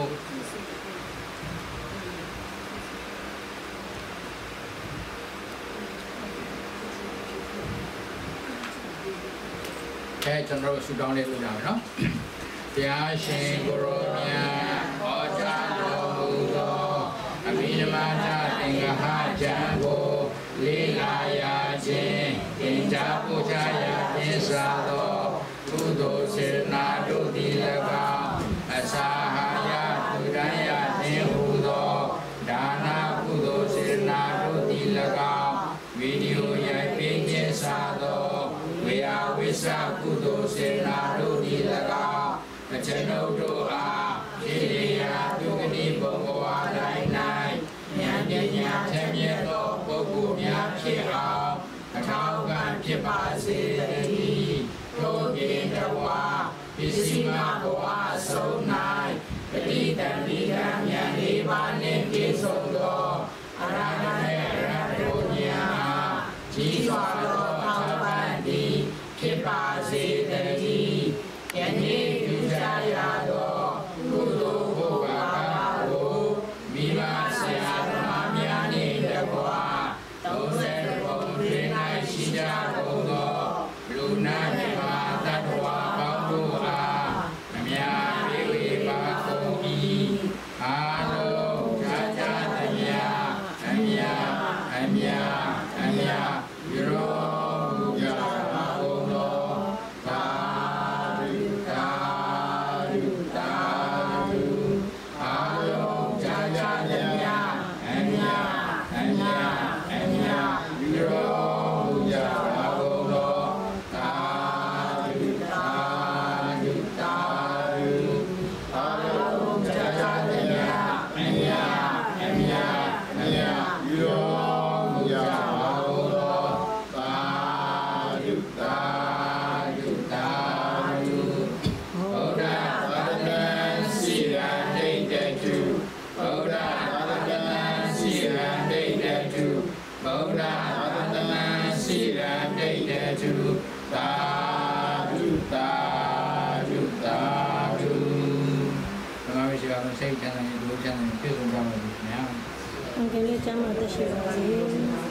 ကျွန်တော်ဆူတောင်းလေးလုပ်ကြမယ်နော်ဘုရားရှင်ကိုရောမြတ်ဟောကြားတော်မူသောအဘိဓမ္မာသင်္ဃဟကျမ်းကိုလေးလာရခြင်းသင်ကြားပို့ချရခြင်းစာသောကုသိုလ်စေနာတို့သည်၎င်းအစာဟာရသူတိုင်းရခြင်းဟူသောဒါနာကုသိုလ်စေနာတို့သည်၎င်းဗီဒီယိုရိုက်ပေးခြင်းစာသောဝေယဝိသကုသိုလ်စေနာတို့သည်၎င်းအကျွန်ုပ်တို့အားဖြစ်လျာဒုက္ခတိဘုံဘဝတိုင်း၌ဉာဏ်ပညာထက်မြက်သောပုဂ္ဂိုလ်များဖြစ်အောင်အထောက်အပံ့ဖြစ်ပါစေတည်းထို့ပြင်တဝါပစ္စည်းမဘဝဆုံး၌ပဋိသန္ဓေဉာဏ်လေးပါးနှင့်ပြည့်စုံသောအရဟံနဲ့အရဟံတို့ဉာဏ်ကြီးစွာသောထောက်ပံ့သည်ဖြစ်ပါစေတည်းယနေ့ပြုကြရသောကုသိုလ်ဘုရားကိုမိဘဆရာသမားများနှင့်တကွာ30ဘုံတွင်၌ရှိကြကုန်သောလူနာမြတ်သတ္တဝါပေါင်းတို့အားအမြတ်ပြေဝေပါကုန်၏အားလုံးကြကြသမျှအမြတ်ပြုရောတုသာဓုသာဓုသာဓုဘုရားမရှိပါဘူးစိတ်ချမ်းသာခြင်းဒုက္ခချမ်းသာခြင်းပြည့်စုံကြပါစေခင်ဗျာအင်္ဂလိပ်ကျမ်းမှာတက်ရှိပါစေ